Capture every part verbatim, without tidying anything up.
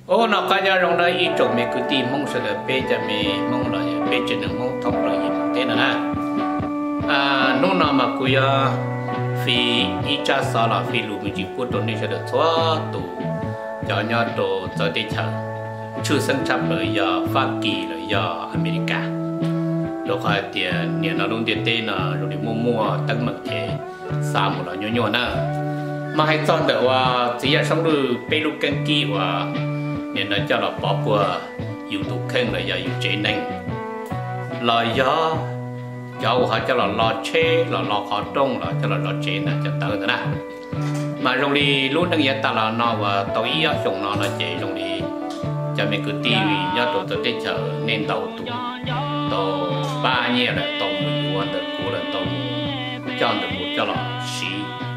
ô nó cái nhà rong đây ít trộm mấy cái tim mong sẽ được bé cho mẹ mong là bé cho nó mong thông là gì thế nào nè à nó nào mà cứ ya phi ít cha sa là phi lù mình chỉ có đồ này sẽ được xóa tụ cho nhau đồ cho đi chờ chưa sinh chấp rồi giờ Hoa Kỳ rồi giờ America rồi khai tiền nhiều nó luôn tiền tên là rồi đi mua mua tăng mực thế sao một là nhỏ nhỏ nè mà hay chọn đượcว่า只要上路背路跟机ว่าเนี่ยนะจะเราบอกว่าอยู่ตุกเข่งเลยอย่าอยู่เจนึงรอยย่อเจ้าเขาจะเรารอเช่เรารอคอตรงเราจะเรารอเจนะจะเติร์นะมาโรงเรียนรุ่นตั้งยันตลาดนอว่าตัวอีอ่ะส่งนอนะเจโรงเรียนจะมีคือทีวีย่อตัวตัวเด็กเชอเน้นตัวตัวตัวป้าเนี่ยแหละตัวมือวันเด็กกูเลยตัวจอนเด็กกูจะเราสี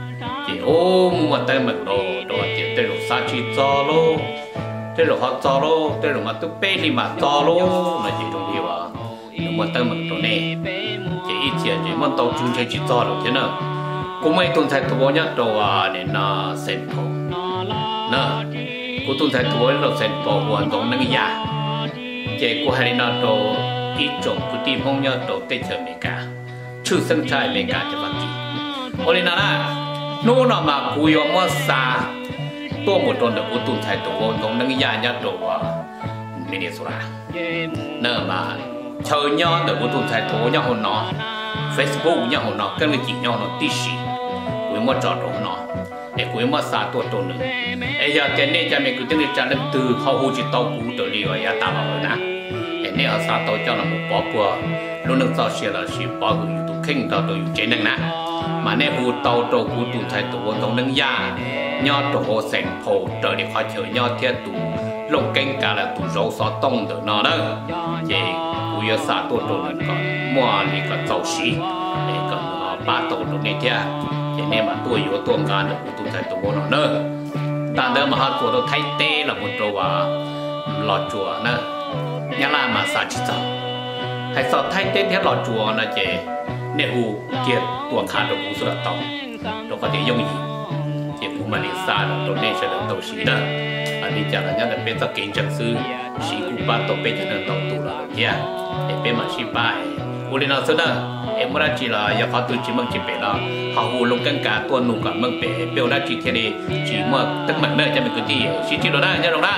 ô mua tay mặt đồ đồ tiền tay đồ sa chi cho lô tay đồ họ cho lô tay đồ mà tôi bê đi mà cho lô là chỉ trong điều à mua tay mặt đồ này chỉ ít tiền chỉ muốn tàu chung chơi chỉ cho được thế nào cũng mấy tuần thay thua nhất đồ à nên là sen po nè cũng tuần thay thua là sen po hoàn toàn năng giả chỉ của hai là đồ ít trồng của team không nhớ đồ tết chờ mấy cả chưa sinh trai mấy cả cho bạn gì ô nên là nô nào mà cùi ở mua xa tôi một tuần được tuần thay tổ vốn cũng nâng giá nhất đồ Minnesota nè mà chờ nhau được tuần thay tổ nhau hồn nó Facebook nhau hồn nó cái này chỉ nhau nó tí xí cùi mua trò đồ nó để cùi mua xa tôi tuần nữa bây giờ cái này cho mình cứ tiếng trả lên từ hậu hữu chỉ tàu cũ tới đi rồi ta bảo rồi nè cái này ở xa tàu cho là một bỏ qua luôn được sao xia là xí bỏ hữu tụ kinh tàu tàu chế năng nè mà nếu hữu tàu tàu cũ tụ thay tổ vốn cũng nâng giá nhau tụ hồ sành phổ trở đi khỏi chờ nhau theo tụ lồng kênh cả là tụ rau xóa tông được nó đó vậy cùi ở xa tôi tôi là còn mua thì còn giàu xí để còn ba tàu được này theo vậy nên mà tôi yếu tôi ngàn được tụ thay tổ vốn nó nữa ta đỡ mà họ tụ tôi thay tê là một trâu à lọt chùa nữa nhá là mà xa chỉ giàu hay sao thay tê theo lọt chùa là chị nếu kia tuồng khá được cũng rất tao nó có thể dùng gì chỉ cũng mà đi xa được nên sẽ được đầu sĩ đó anh đi chợ là nhớ là bên ta kiến trật sư sĩ cũng ba tổ bên cho nên đầu tụ là kia để bên mà sĩ ba u lên nào xưa đó em muốn chỉ là giờ họ tự chỉ mong chỉ về là họ u lông căng cả tuần nụ cả mong về biểu là chỉ thế đi chỉ mà tất mặt nơi cho mình cứ đi sĩ chỉ đó đó nhớ rồi đó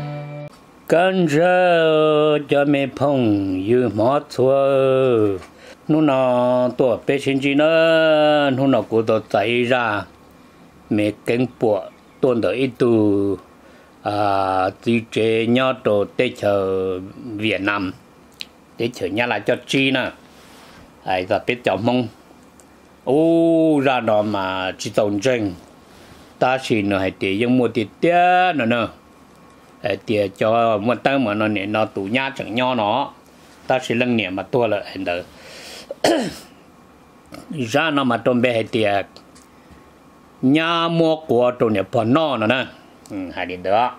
con rơ cho mẹ phong như mót xua nó nó tổ bé sinh chi nó nó nó cũng tổ chạy ra mẹ cánh bộ tuần tới ít tu à đi chơi nhau tổ tết chờ Việt Nam tết chờ nhà lại cho chi nè ai ra biết chọn mong ô ra đó mà chỉ tổng tranh ta chỉ nó hay tiền những mua tiền tiền nữa nè tiền cho mua tăng mà nó nè nó tủ nhà chẳng nhau nó ta chỉ lăng niệm mà tua là hình đó ra nó mà trong bé thì nhà mua của trong nhà bọn nó nữa nè hai điểm đó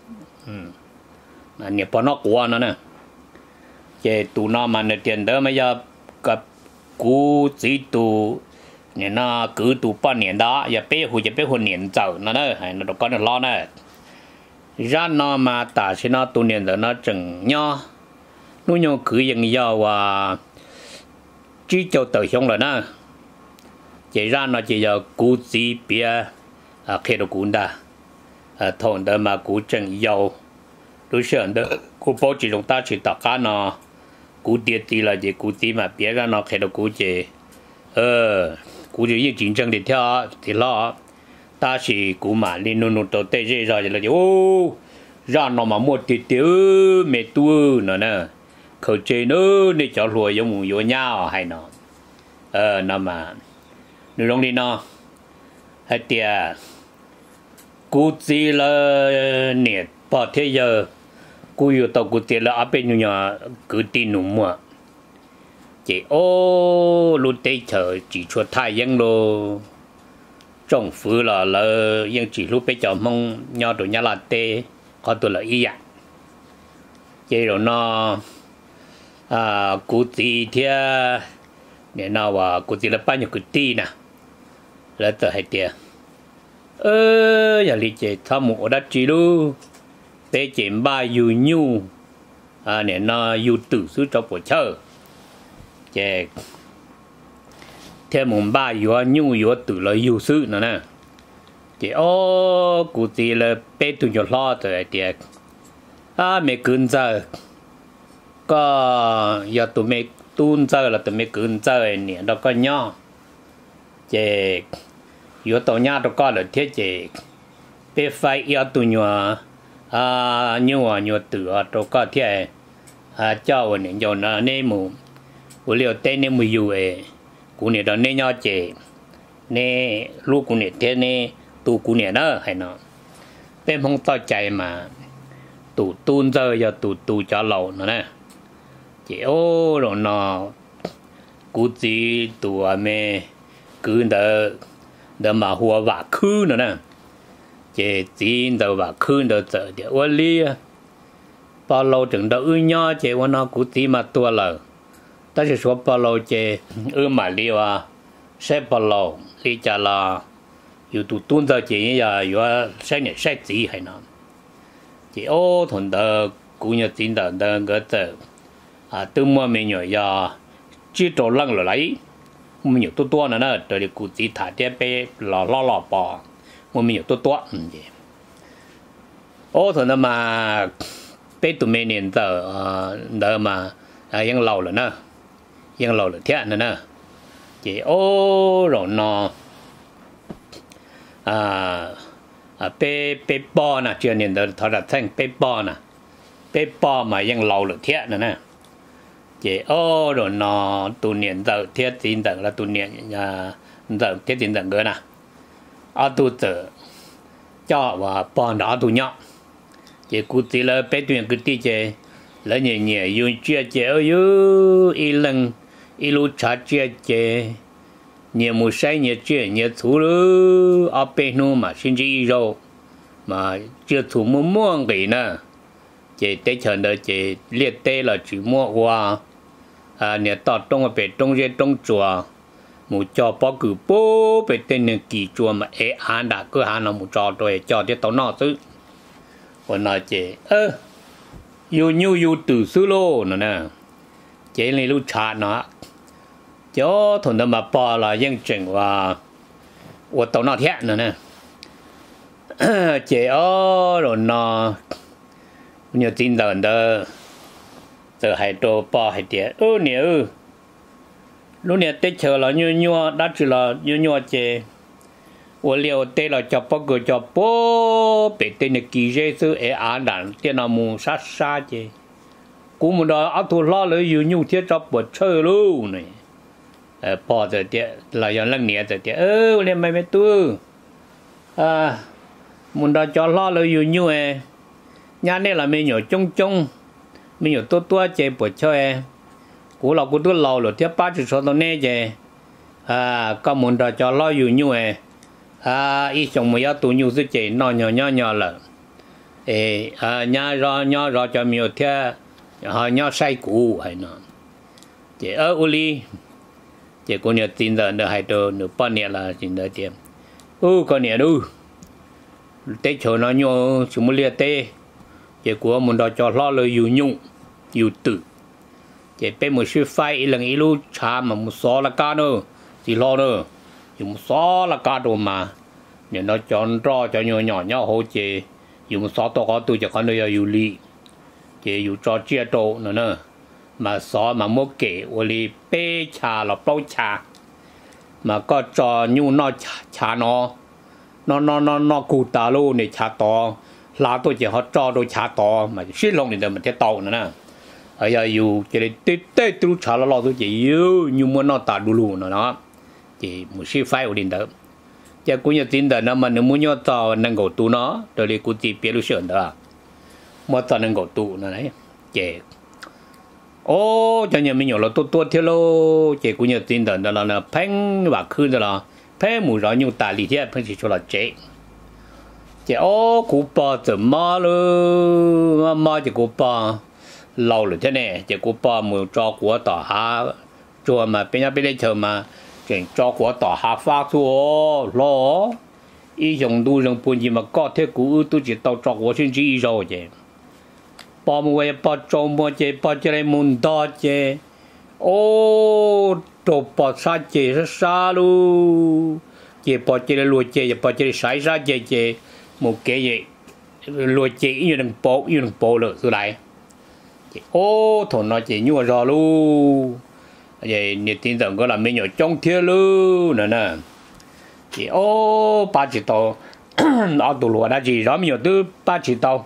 là nhà bọn nó của nó nè cái tụ nó mà nó tiền đó bây giờ gặp cú chỉ tụ nhà nó cứ tụ bao年đó giờ bé hồi giờ bé hồi年giàu nó đó hay nó có nó lo nè ra nó mà ta sẽ nó tụ年đó nó chừng nhau nó nhau cứอย่างnhau và chỉ cho tự xong rồi nè chỉ ra nó chỉ giờ cú chỉ bia à khi đó cũng đã à thằng đó mà cú chân giàu đối tượng đó cú bảo chỉ chúng ta chỉ tất cả nó cú tiệt thì là chỉ cú tiệt mà bia ra nó khi đó cú chỉ ờ cú chỉ những chiến tranh để theo thì lo ta chỉ cú mà lên nô nô tổ tê gì rồi là ô ra nó mà mua tiệt tiệt mẹ tu nữa nè khởi chế nữa để cho lùi giống mù giống nhau hay nó ờ nó mà nếu không đi nó hay tiệt cú chỉ là nhiệt bỏ thế giờ cú yêu tàu cú tiệt là ở bên nhà cứ tin nụ mua chỉ ô lúc tây chờ chỉ cho thái dân lô trong phủ là là dân chỉ lúc bây giờ mong nhau tụi nhà là tê có tụi là ý ạ chỉ rồi nó à cụ chỉ thì để nào à cụ chỉ là bao nhiêu cụ ti nè là tự hay tiệt ơ giờ lý chế tham một đất chỉ luôn bé chém ba yu nhu à nè nó yu tử sư cho bộ chơi chè theo mùng ba yu nhu yu tử là yu sư nữa nè thì ô cụ gì là bé tụi nhỏ lo rồi thì à mẹ cứng giờ có giờ tụi mẹ tuôn giờ là tụi mẹ cứng giờ nè đó có nhau chè yu tàu nhau đó có là thế chè bé phải giờ tụi nhỏ à nhiều nhiều tử ở đó có thế à cho nè giờ nó nên mù của liệu tên nên mù yu ấy của nè đó nên nhau chè nè lúc của nè thế nè tu của nè đó hay nó bên không to chạy mà tu tuôn giờ giờ tu tu cho lâu nữa nè chỉ ô rồi nó cú gì tu à mẹ cứ đỡ đỡ mà hùa vả khứ nữa nè chỉ chỉ đỡ vả khứ đỡ sợ để ô li bao lâu chừng đỡ ư nhau chỉ ô nó cú gì mà tua lờ ta chỉ số bao lâu chỉ ư mà liu à sẽ bao lâu li chả làอยู่ตัวตุนจะเจียอยู่ว่าใช่เนี่ยใช่จีให้น้ำจีโอ้ทนเดอกูเนี่ยจีนเดอเดอก็เจออ่าตัวมัวไม่หน่อยยาจีโตลังหลายมันอยู่ตัวตัวนั่นน่ะตัวเด็กกูจีถ่ายเตี้ยไปหล่อหล่อหล่อปอมันมีอยู่ตัวตัวอืมจีโอ้ทนเดอมาเป็นตัวเมเนียนเจออ่าเดอมาอ่ายังหล่อเลยนะยังหล่อเลยเท่านั่นน่ะจีโอ้หล่อนอà à bé bé bò nè chưa nhìn được thọ đặt thành bé bò nè bé bò mà ยัง lâu được thiệt nữa nè chị ô rồi nó tu niệm giờ thiết tin tưởng là tu niệm à giờ thiết tin tưởng nữa nè ở tu tử cho và bò đó tu nhọ chị cụ tỷ là bé tuyển cứ tí chị là nhẹ nhẹ dùng chia chị ơi y lần y lu trả chia chị nhiều một sai nhiều chuyện nhiều thứ nữa ở bên nó mà xin chỉ rồi mà chưa thủ mua mua cái nè chỉ tới chợ đó chỉ liệt tê là chỉ mua qua à nhiều tao trong ở bên trong dưới trong chùa một cho bao cử bố bên tên những kỳ chùa mà ế án đã cứ án là một trò rồi cho tới tao nọ chứ còn nói chỉ ơ yêu nhiều yêu từ xưa lô nữa nè chỉ này lúc trả nó cho thằng đó mà bỏ là dân chừng và và tàu nó thiệt nữa nè chế ở rồi nó nhiều tin đồn đó từ hai đồ bỏ hai tiệt ơ nhiều lúc này tết chờ là nhiều nhiều đã chỉ là nhiều nhiều chế và liệu tết là cho bao người cho bố bị tên là kỳ dễ sư ở án đàn tên là mù sát sát chế cũng một đó áo thun lo lấy nhiều nhiều thiết cho bớt chơi luôn này bỏ rồi tiệt là do lăng nhẹ rồi tiệt ơ lên mày mày tu à muốn đó cho lo lợi nhiều nhiều à nhà này là mình nhỏ chung chung mình nhỏ tua tua chơi bữa chơi cú là cú tôi lâu rồi tiệt ba chục số tao nè chơi à có muốn đó cho lo nhiều nhiều à à ít trong mấy tụ nhiều sự chơi nó nhỏ nhỏ nhỏ là ê à nhà rồi nhỏ rồi cho mình tiệt họ nhỏ say cũ hay nó chơi ở uli chỉ có nhiều tin rằng được hai đồ được bao nhiêu là tin được tiền, ô có nhiều đâu, tết chỗ nó nhiều chúng mới liệt tê, chỉ có muốn đó cho lo lời yêu nhung, yêu tử, chỉ bên một số phái lần ý lu cha mà một số là cá nữa, chỉ lo nữa, dùng một số là cá đồ mà, nên nó chọn cho cho nhỏ nhỏ nhỏ hỗ trợ, dùng một số to có tôi chỉ có nơi yêu lý, chỉ yêu cho chia đồ nữa nữa. mà xó mà mua kể ô li bê trà là bao trà mà có cho nhu nó trà nó nó nó nó nó cụ tà lô này trà to là tôi chỉ họ cho đôi trà to mà xuyên lòng thì mình thấy tàu nữa nè ở giờ dù chỉ để tê tê tôi trà là lo tôi chỉ yêu nhưng mà nó tà đủ luôn nữa nó chỉ một xí phái ở điện đó giờ cũng như tin đó nó mà nếu muốn nhớ tàu năng cầu tu nó rồi đi cũng chỉ biết lúc sớm đó mà tàu năng cầu tu nó đấy chỉ ô cho nhà mình nhỏ là tốt tốt theo lô chỉ cũng như tin đó là là phanh và khơi đó là phanh mù rõ nhưng tài lý thế phanh chỉ cho là chế chỉ ô cụ bà từ má lơ má chỉ cụ bà lâu rồi thế này chỉ cụ bà mù cho của tỏ hạ cho mà bên nhà bên đây chờ mà chuyện cho của tỏ hạ phát thua lo ý dùng đu dùng buồn gì mà có thế cụ tôi chỉ tao cho của xin chỉ rồi chứ bỏ mua bỏ trộm mua chế bỏ chế muốn đo chế ô đồ bỏ sa chế sa sa lu chế bỏ chế lúa chế bỏ chế sải sa chế chế một cái gì lúa chế như đằng bộ như đằng bộ rồi từ lại ô thằng nó chế nhua rồi lu vậy nhiệt tin tưởng có là mình nhỏ trong thiên lu nè nè chị ô ba chỉ tàu ở tù lúa đã chỉ rõ mình từ ba chỉ tàu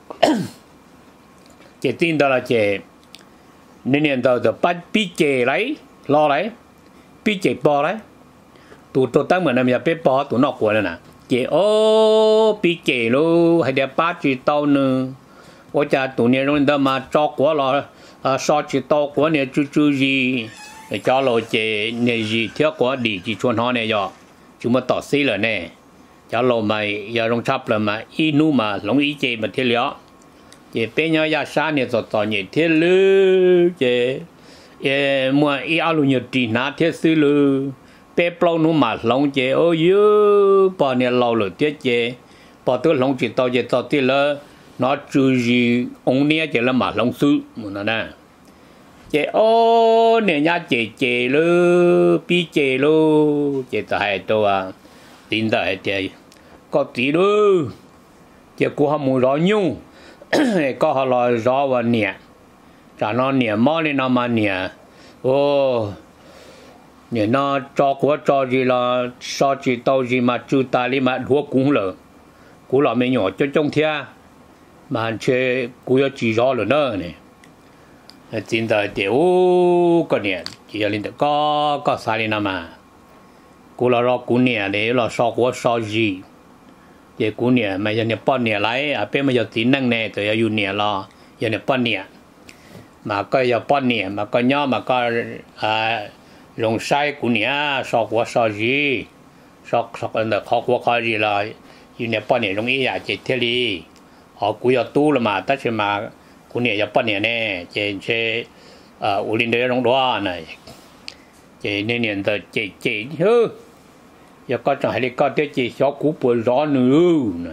chị tin đó là chị nên hiện tại giờ bắt bị chị lấy lo lấy bị chị bỏ lấy tụ tụ tăng mình làm gì bị bỏ tụ nọ của này nè chị ô bị chị luôn hay để ba chỉ tàu nữa ôi cha tụ này luôn đó mà cho của lo so chỉ tàu của này chú chú gì để cho lo chị này gì thiếu của đi chỉ chuẩn họ này giờ chúng mà tỏ xí rồi nè cho lo mày giờ trong chấp là mà inu mà lông ý chị mà thiết liệu chị bé nhỏ ya sa này rồi tỏ nhẹ thiết lư chị mua ý alo nhiều trì nát thiết sư lư bé plau nu mà lông chị ôi dư bỏ này lâu rồi thiết chị bỏ tôi lông chị tao chị tao thiết lơ nó chú gì ông nia chị là mà lông sư một nè chị ô nè nhà chị chị lư bi chị lư chị tao hay tôi à tin tao hay chị có tí lư chị cũng không muốn rõ nhung có họ lo rõ và nè trả nó nè mò lên nó mà nè ô nè nó cho của cho gì là so chỉ tao gì mà chú ta đi mà đua cũng lỡ cũng là mấy nhỏ cho trong thia mà chơi cũng có chỉ rõ rồi nữa này tin tao thì ô cái nè chỉ là lên được có có sai lên mà cũng là rõ cũng nè để là so của so gì giờ cú nè mà giờ nè bao nè lại à bên mà giờ tính năng nè thì giờ nè lo giờ nè bao nè mà coi giờ bao nè mà coi nhau mà coi à lồng sai cú nè so của so gì so so cái đó khó của khó gì là giờ nè bao nè lồng ý à chỉ thế đi họ cú giờ tu là mà tất nhiên mà cú nè giờ bao nè nè chỉ chỉ à u linh đấy lồng đó này chỉ nên hiện tại chỉ chỉ hư giờ có chẳng hay đi có tiêu chỉ số cũ bồi rõ nữa này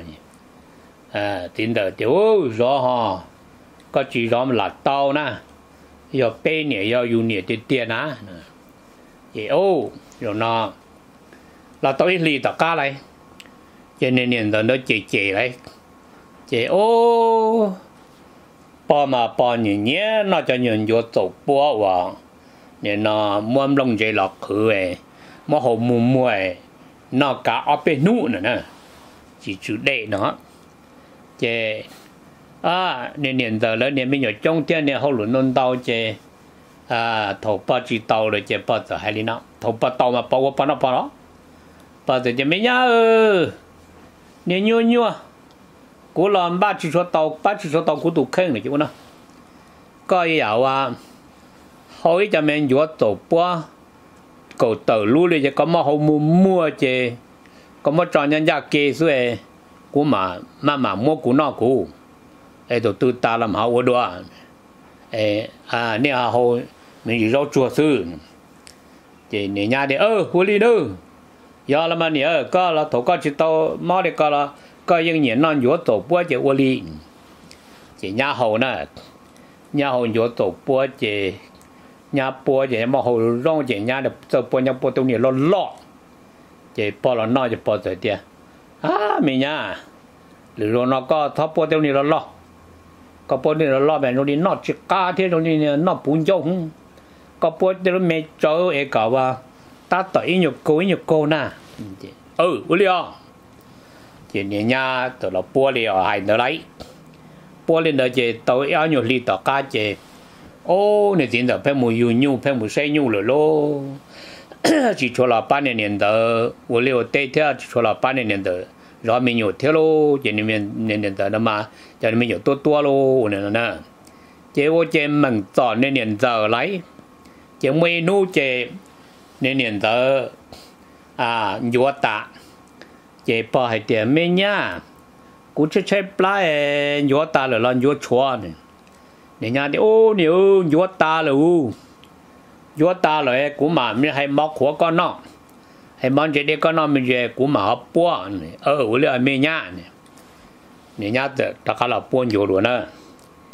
à tin được tiểu rõ ha có chỉ rõ là tao nè giờ bé nhẹ giờ dùng nhẹ tiền tiền á vậy ô rồi nó là tao ít lì tao cá này cho nên hiện tại nó chỉ chỉ đấy chỉ ô bao mà bao nhiêu nhé nó cho nhân vô tổ búa vào nên nó muốn lông dây lọt khử ấy mà họ mua mua ấy nó cả ở bên nụ nữa nè chỉ chủ đề nó chè à nên hiện giờ lớn nên bây giờ trong tiền này họ luôn nôn tàu chè à thầu ba chỉ tàu rồi chè ba giờ hay đi nào thầu ba tàu mà bao qua bao nó bao nó ba giờ chè mấy nhá nên nhua nhua cú làm ba chỉ số tàu ba chỉ số tàu cú tụ khen này chứ nó coi dạo à hỏi cho mình vừa tổ bua cầu tờ lú đi chứ có mà họ mua mua chứ có mà chọn nhân gia kê rồi cú mà mà mà mua cú nọ cú ấy đồ tư ta làm hậu đồ ấy à nè họ mình chỉ rau chua sư chỉ nè nhà để ơ hồ ly đâu giờ là mà nè ơ có là thổ có chỉ tao mà để có là có những nhà non vừa tổ búa chỉ hồ ly chỉ nhà hậu nè nhà hậu vừa tổ búa chỉ nhà búa chỉ mà hậu rong chỉ nhà được tổ búa nhà búa tụi này lo lo chỉ búa là nó chỉ búa tới tiền à mình nhà rồi nó có tháp búa tụi này lo lo có búa này lo lo bên rồi nó chỉ cá thế rồi nó bún giống có búa tụi mẹ cháu ấy cảว่าta tới nhiều cô nhiều cô nè ừ bữa liao chỉ nhà tụi nó búa liao hay nó lấy búa lên đó chỉ tới áo nhiều lì tao cá chỉ ô này tiền đó phải mua nhiều nhiều phải mua xây nhiều rồi lo chỉ cho là ba年年的我六对theo chỉ cho là ba年年的rồi mình nhiều theo lo chỉ nên nên nên đó mà cho nên mình nhiều多多lo này nè chỉ我chỉ mình chọn nên年giờ lấy chỉ menu chỉ nên年的à nhiều ta chỉ bỏ hai tiền mình nhá cũng chỉ chơi play nhiều ta rồi là nhiều chua này nè nhà đi ô nhiều nhiều ta rồi nhiều ta rồi cũng mà mình hay móc khóa con nó hay mong chỉ để con nó mình về cũng mà hấp bua này ở ở đây mình nhà này nè nhà tự ta cả là bua nhiều rồi nè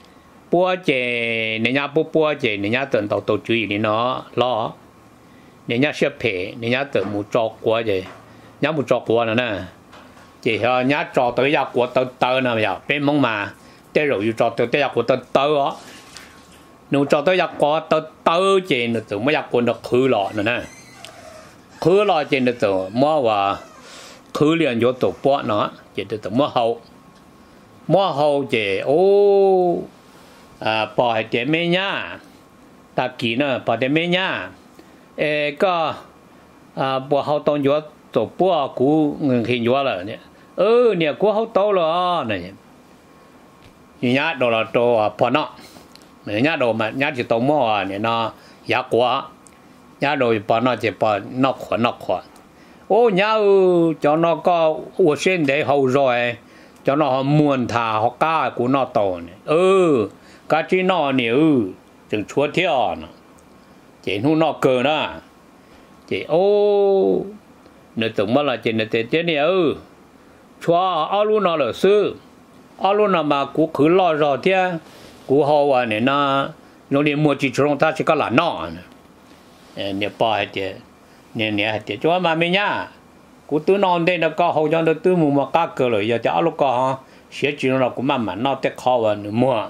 búa chè nên nhà búa búa chè nên nhà tuần tàu tàu chú ý nó lo nên nhà xếp phe nên nhà tuần một trò quá chè nhà một trò quá nữa nè chỉ họ nhà trò tới nhà của tàu tàu nào vậy bên mông mà tới rồi yêu trò tới tới nhà của tàu tàu đó nếu trò tới nhà của tàu tàu chè nó từ mấy nhà của nó khử lọ nữa nè khử lọ chè nó từ mua và khử liền vô tổ búa nó chè từ mua hậu mua hậu chè ô à bỏ hết tiền mấy nhá ta kỹ nữa bỏ tiền mấy nhá ê có à bỏ hậu tông vô tổ búa cũ người hình vô rồi nè ừ nè cũ hậu tông rồi này nhá đồ là đồ bỏ nó nhá đồ mà nhá chỉ tông mua nè nó giá quá nhá đồ bỏ nó chỉ bỏ nó khỏe nó khỏe ô nhá cho nó có uổng sinh để hậu rồi cho nó muôn thà họ cá của nó to này ừ cá chỉ nó nè ừ chừng chúa theo nó chỉ nu nó cờ đó chỉ ô nữa tưởng mà là chỉ là thế thế này ừ chúa ao luôn nó là sư ao luôn nó mà cú khử lo rồi thế cú hậu à này nó nó đi mua chỉ trong ta chỉ có là nó nè bỏ hết thế nè nè hết thế chúa mà mình nhá cú tứ non đây nó có hậu cho nó tứ mù mà cá cờ rồi giờ cho lúc có sẽ chỉ nó cũng mà mà nó tết khó và nữa mua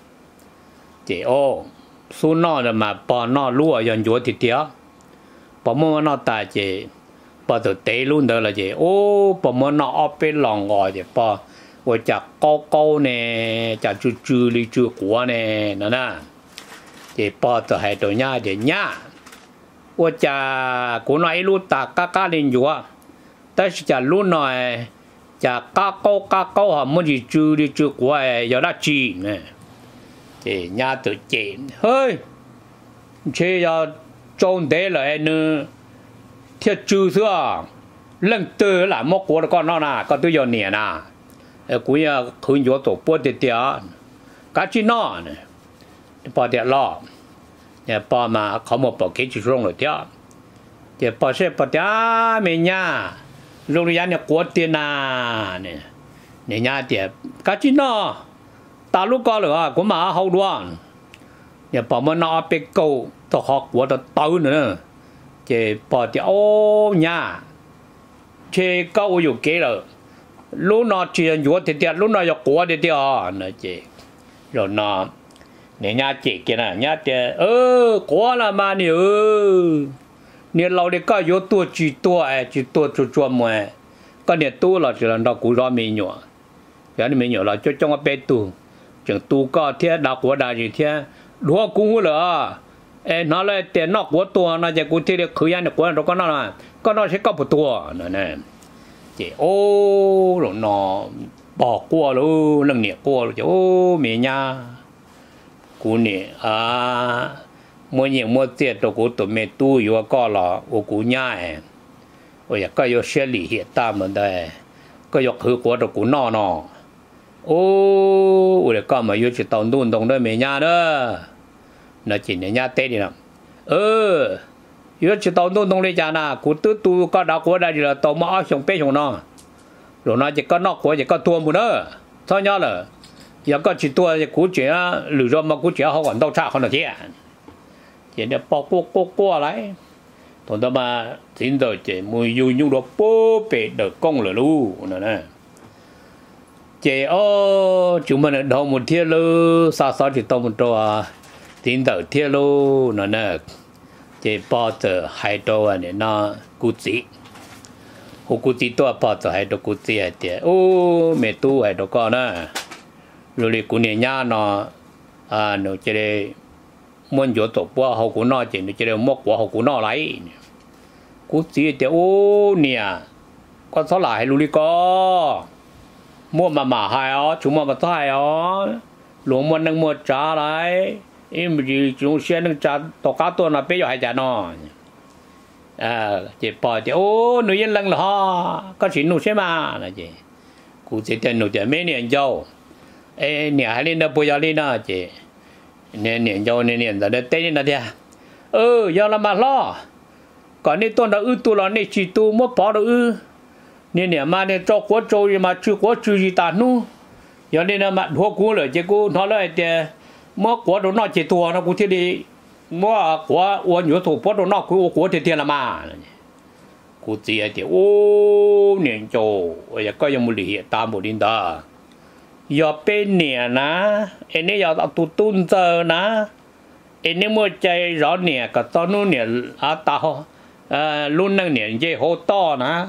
chỉ ô số nó là mà bỏ nó lúa dần dúa thì tiếc bỏ mua nó tài chỉ bỏ từ tế luôn đó là chỉ ô bỏ mua nó ở bên lòng ngồi chỉ bỏ rồi chả cao cao nè chả chú chú đi chú quá nè nó nè chỉ bỏ từ hai tổ nhà để nhá rồi chả của nó luôn ta cá cá lên dúa但是假如呢，假加高加高哈，么子住的住过哎，有得钱呢，这伢都钱，嘿，这要种地来呢，贴住是啊，冷得啦，莫过了个那呐，个都要年呐，呃，古呀看药都不得掉，干起那呢，不得了，也把嘛เขามาบอก给就用了掉，这不是不掉没呀。lúc này nhà quật tiền à nè nè nhà tiền cái gì nó ta lúc có rồi cũng mà hậu đoan nhà bảo mà nó bị câu tao học của tao tao nữa chỉ bảo thì ô nhà chỉ câuอยู่kế rồi lúc nó chuyệnอยู่thì tiền lúc nó có của thì tiền nè chỉ rồi nó nè nhà chỉ kia nè nhà tiền ơ của là mà nhiềuเนี่ยเราเนี่ยก็ยกตัวจีตัวไอ้จีตัวจุดจวมวยก็เนี่ยตัวเราจะเรากูรอมีหนัวอย่างนี้มีหนัวเราจะจ้องไปตัวจังตัวก็เทียดาวหัวดาวจีเทียรัวกูเหรอเอ้นั่นเลยแต่นอกหัวตัวน่าจะกูเทียคือยันหัวเราก็นั่นน่ะก็น่าใช้ก็ปตัวนั่นแหละเจ้โอ้หลวงนอบอกกลัวรู้เรื่องเนี่ยกลัวจะโอ้เมียกูเนี่ยอ่าmỗi nhiều mỗi tiết tôi cũng tụi mình tu yêu có là tôi cũng nhảy, ôi có yêu xử lý hiện tại mình đây, có yêu khử của tôi cũng nọ nọ, ô, ôi có mà yêu chỉ tàu nuôi đồng đây mình nhá đó, nó chỉ là nhá tết đi nào, ừ, yêu chỉ tàu nuôi đồng đây chả na, cũng tu tu có đạo của đây là tàu mà xong bé xong nọ, rồi nó chỉ có nọ của chỉ có tua một nữa, sao nhá là, giờ có chỉ tua thì cũng chỉ lừa rồi mà cũng chỉ họ còn đâu trả không được chứ chỉ để bỏ qua qua qua lại, thằng đó mà chính rồi chỉ mùi yêu nhung đó bố bể được công là lu nữa nè, chỉ ô chúng mình đầu một thiên lu sao sao chỉ tao một trò chính rồi thiên lu nữa nè, chỉ bỏ từ hai trò này nó cú chỉ, hồ cú chỉ tôi bỏ từ hai trò cú chỉ hay thế, ô mẹ tu hai trò con nè, rồi đi cú này nhá nó à nó chỉ để muốn vô tổ bùa hậu của nó chỉ chỉ là mốc của hậu của nó lấy, cú chỉ để ô nè, con số lại lưu đi co, mua mà mà hai ó, chúng mà mà hai ó, luôn muốn nâng mua trả lại, em chỉ chúng sẽ nâng trả tổ cáตัวnó bây giờ hay trả nó, à chỉ bỏ thì ô nữ nhân lăng là ho, có chỉ nụ sẽ mà là gì, cú chỉ tiền nụ tiền mấy年châu, ê nè hai lên đó bây giờ lên đó chỉ nè nè cho nè nè giờ đây tết này thế ừ giờ làm mà lo còn nè tuần đó ư tu là nè chỉ tu mất bỏ được ư nè nè mà nè cho quá trâu mà chưa quá chưa gì ta nu giờ nè mà hoa cú rồi chứ cú nó lại thì mua của đồ nó chỉ tua nó cũng thế đi mua của uốn nhớ thủ của đồ nó cũng của thì tiền là mà cũng chỉ là điều ô niệm châu bây có những một lý ta một linh đó giờ bên nè na anh ấy giờ tụ tuân giờ na anh ấy mua chơi rõ nè cả tao nó nè à tao à luôn năng nè chơi hô to na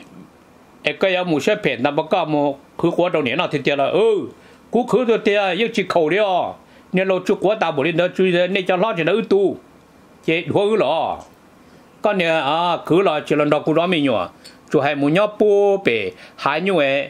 anh có những một số phèn ta bao có một khứ của đồ nè nó thì tiền là ừ cú khứ rồi tiền yêu chỉ khẩu đi à nè lô chụp của ta một linh đó chui nè cho lo cho nó ưu tu chơi đua lỏ con nè à khứ lỏ chỉ lần đầu cú đó mình nhở chú hay muốn nhớ bố bể hai như vậy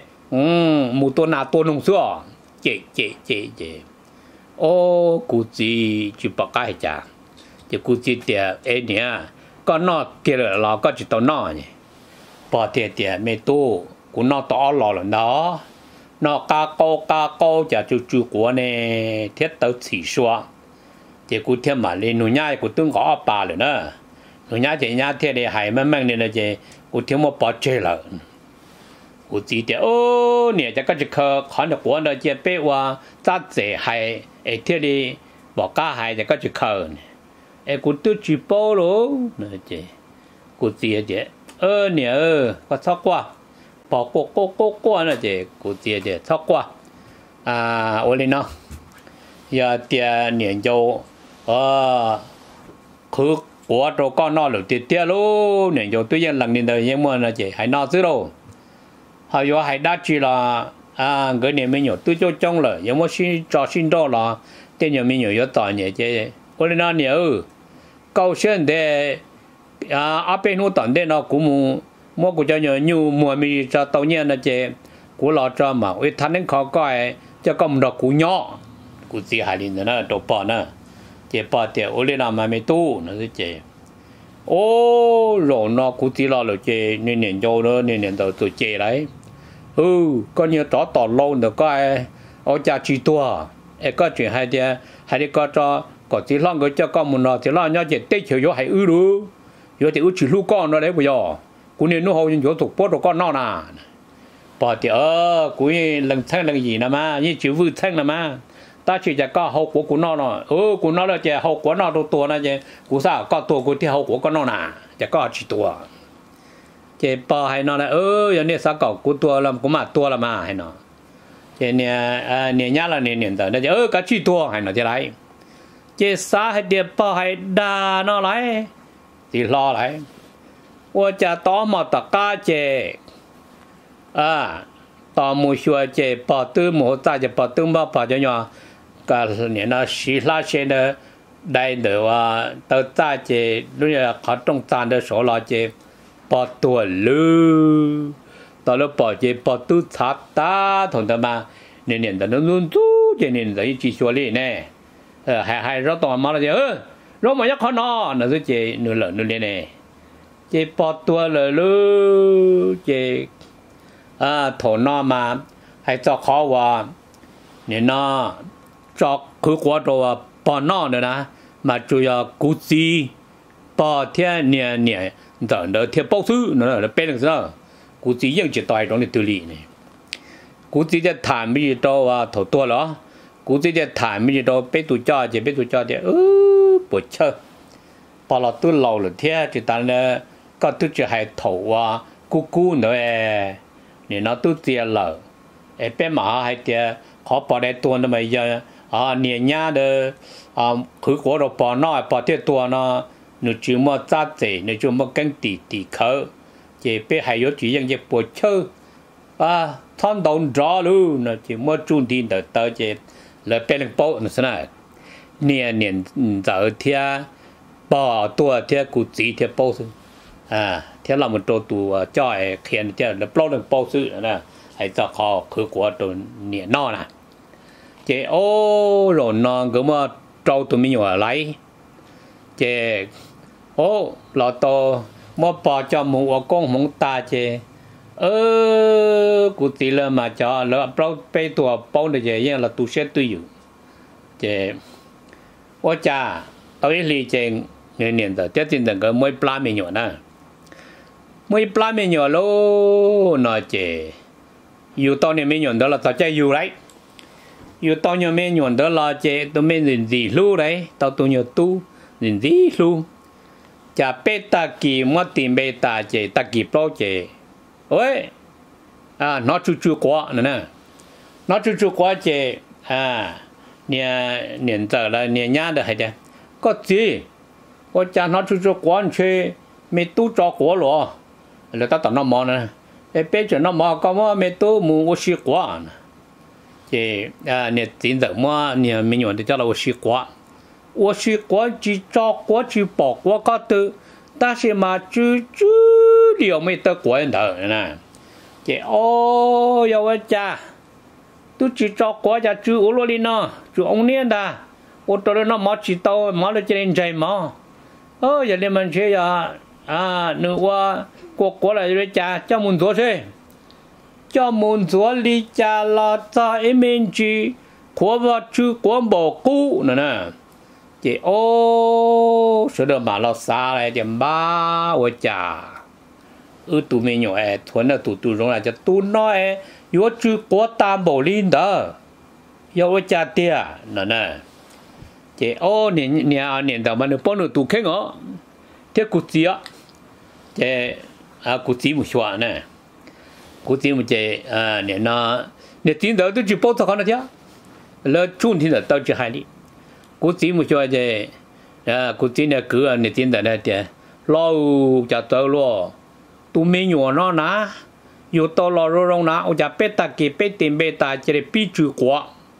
um mộtตัวนาตัวนุ่งเสื้อเจ๊เจ๊เจ๊เจ๊โอ้กูจีจีปากกาจ้าเจ้ากูจีเดียเอเนี่ยก็นอเกลือเราก็จะตัวนอเนี่ยพอเดียเดียไม่ตู้กูนอต่อหล่อแล้วเนาะนอกาโกกาโกจะจูจูกัวเนี่ยเทียบตัวสีชัวเจ้ากูเทียบมาเลยหนูย่ากูตึงก็อ้อปลาเลยเนาะหนูย่าเจ้าย่าเทียบเลยหายมันมั่งเนี่ยนะเจ้ากูเทียบมาปอเจเลย我记得哦，你这个就可看到国内这边话，咋子还哎这里国家还这个就可呢，哎，我都举报咯，那这，我记得呃你呃，我错过，报过过过过那这，我记得错过，啊，我哩呢，要点研究，呃，คือ国都搞闹了，点点咯，研究对人能力的什么那这还闹子咯。họ có hay đắt chỉ là à cái này mình nhiều tôi cho trong rồi, nhưng mà xin cho xin đó là tên nhà mình nhiều có tỏi nhẹ chứ, có nên là nhiều câu chuyện để à ở bênนู้นตอนเด็กเรากูมูมั่วกูจะnhiều nhiều mùa mình cho tàu nhiên là chứ,กูรอcho mà, vìท่านนั้นเขาก็จะก็มันดอกกูย่อกูสิหายลิ้นนะตัวปอนะเจ็บปอเดี๋ยวโอเลนามาไม่ตู้นะสิเจโอ้หลงนอกูสิรอเลยเจเนี่ยเนี่ยโยเนอะเนี่ยเนี่ยตัวตัวเจไรừ con nhiều chó tỏ lâu nữa coi ở nhà chỉ tua em có chuyện hay đi hay đi coi cho có chỉ lo người cho con một nọ thì lo nhau chỉ tết chiều vô hay ư luôn vô thì ư chỉ lu con nó đấy bây giờ cú nên nó hầu như vô thuộc bớt rồi con nó nà bỏ thì ơ cú lần thanh lần gì nè mà như chịu vui thanh nè mà ta chỉ cho có hậu của cú nó nọ ừ cú nó là chỉ hậu của nó đâu tua nè chứ cú sao có tua cú thì hậu của con nó nà chỉ có chỉ tua chế bò hay nó là ơ giờ này sao cậu cú tua làm cú mà tua làm mà hay nó chế nè à nè nhá là nè nè tờ nó chế ơ cá chi tua hay nó chế lại chế sao hay điệp bò hay đà nó lại thì lo lại我家多么大家chế à tao mua xua chế bò tư mua ta chế bò tư mà bò cho nhau cả nè nó xí lá chế nó đại nữa à tao ta chế lúc là khó trong tàn được số lo chế bỏ tua lư tao lúc bỏ chế bỏ tu sát ta thằng ta mà nên nên ta nó luôn tu cho nên đấy chỉ xua đi nè hay hay rất tao mà là gì ơ rồi mà nhắc khó nó nó cứ chế nửa lợn nửa lên nè chế bỏ tua lư chế à thằng nó mà hay cho khóว่าnên nó cho cứ quá đồ bỏ nó nữa nè mà chủ yếu cú gì bỏ thiên nè nè đó nó theo bao sư nó là bên được sao cú chỉ những chỉ tài trong này tự lý này cú chỉจะถามไม่ได้ว่าถอดตัวเหรอกูจะจะถามไม่ได้เป็นตัวจ่อจะเป็นตัวจ่อเดี๋ยวเออปวดเชื่อพอเราตัวเราหรือเที่ยจิตตอนนี้ก็ตัวจะให้ถอดว่ากูกูเนอะเนี่ยnóตัวเตี้ยเลยไอ้เป็นหมาให้เตี้ยขอปอได้ตัวนั่นไม่เยอะอ่าเนี่ยย่าเด้ออ่าคือกูเราปอน้อยปอเตี้ยตัวเนาะnếu chỉ mà giá trị nếu chỉ mà kinh tỷ tỷ khởi chỉ biết hay có chỉ những cái bộ chơi à thằng đồng rõ luôn nó chỉ mà trung tin được tới chỉ là bên đường bộ nó thế này niên giờ thì bỏ tua thì cụ chỉ thì bộ sự à thì là một tổ tụ cho khiến thì là bao đường bộ sự nè hay cho họ cứ qua tổ niên nó nè chỉ ô rồi nó cứ mà trâu tụi mình nhỏ lấy chế ô lọ to mua bò cho mua con muốn ta chế ơ cụ tỷ là mà cho lỡ bao bê tua bao được chế nhưng là tu sẽ tuอยู่chế ô cha tao ý lý chế người niệm đó tiếp tin rằng cái mỗi pla mình nhỏ nè mỗi pla mình nhỏ lô nói chế yêu tao này mình nhỏ đó là tao chơi yêu đấy yêu tao nhiều mấy nhuận đó là chế tao mấy gì gì lu đấy tao tao nhiều tu gì gì lu chả biết ta kỳ mà tìm biết ta chế ta kỳ bao chế ôi à nó chú chú quá nè nó chú chú quá chế à nè nè giờ là nè nhá được hay chưa có gì我讲他就是关去没都找过了，了他到那么呢？哎，别讲那么干嘛没都没我习惯，这啊，你真的么？你没用的叫了我习惯，我习惯去找过去报过个的，但是嘛，就就了没得关头呢。这哦，要我讲，都去找国家就俄罗斯呢，就ông年的，我到了那么知道，嘛了这人在嘛。ơ giờ này mình chơi à à nữa qua cuộc của lại rồi cha cho muốn chúa chơi cho muốn chúa đi cha là cha em mình chỉ của vợ chú của bố cũ nữa nè chị ô số được mà lo xa lại điểm ba của cha ư tụi mình nhỏ ấy thuần là tụi tụi giống là cho tụi nói yếu chú của tam bổ linh đó yếu cha tia nữa nè chế ô nè nè nè đầu mà nó bao nhiêu tụ khen ó, thế cụ chỉ á, chế à cụ chỉ một số nè, cụ chỉ một chế à nè nó nè tiền đầu tôi chỉ bao nhiêu con nữa chứ, là chung tiền đầu tôi chỉ hai đi, cụ chỉ một số chế à cụ chỉ nè cứ nè tiền đầu này chế, lâu cho tôi luôn, tụi mình nhỏ nó ná, nhiều tôi lo rồi rồi ná, ông cha biết ta kỹ biết tiền biết ta chế để biết chữ quá.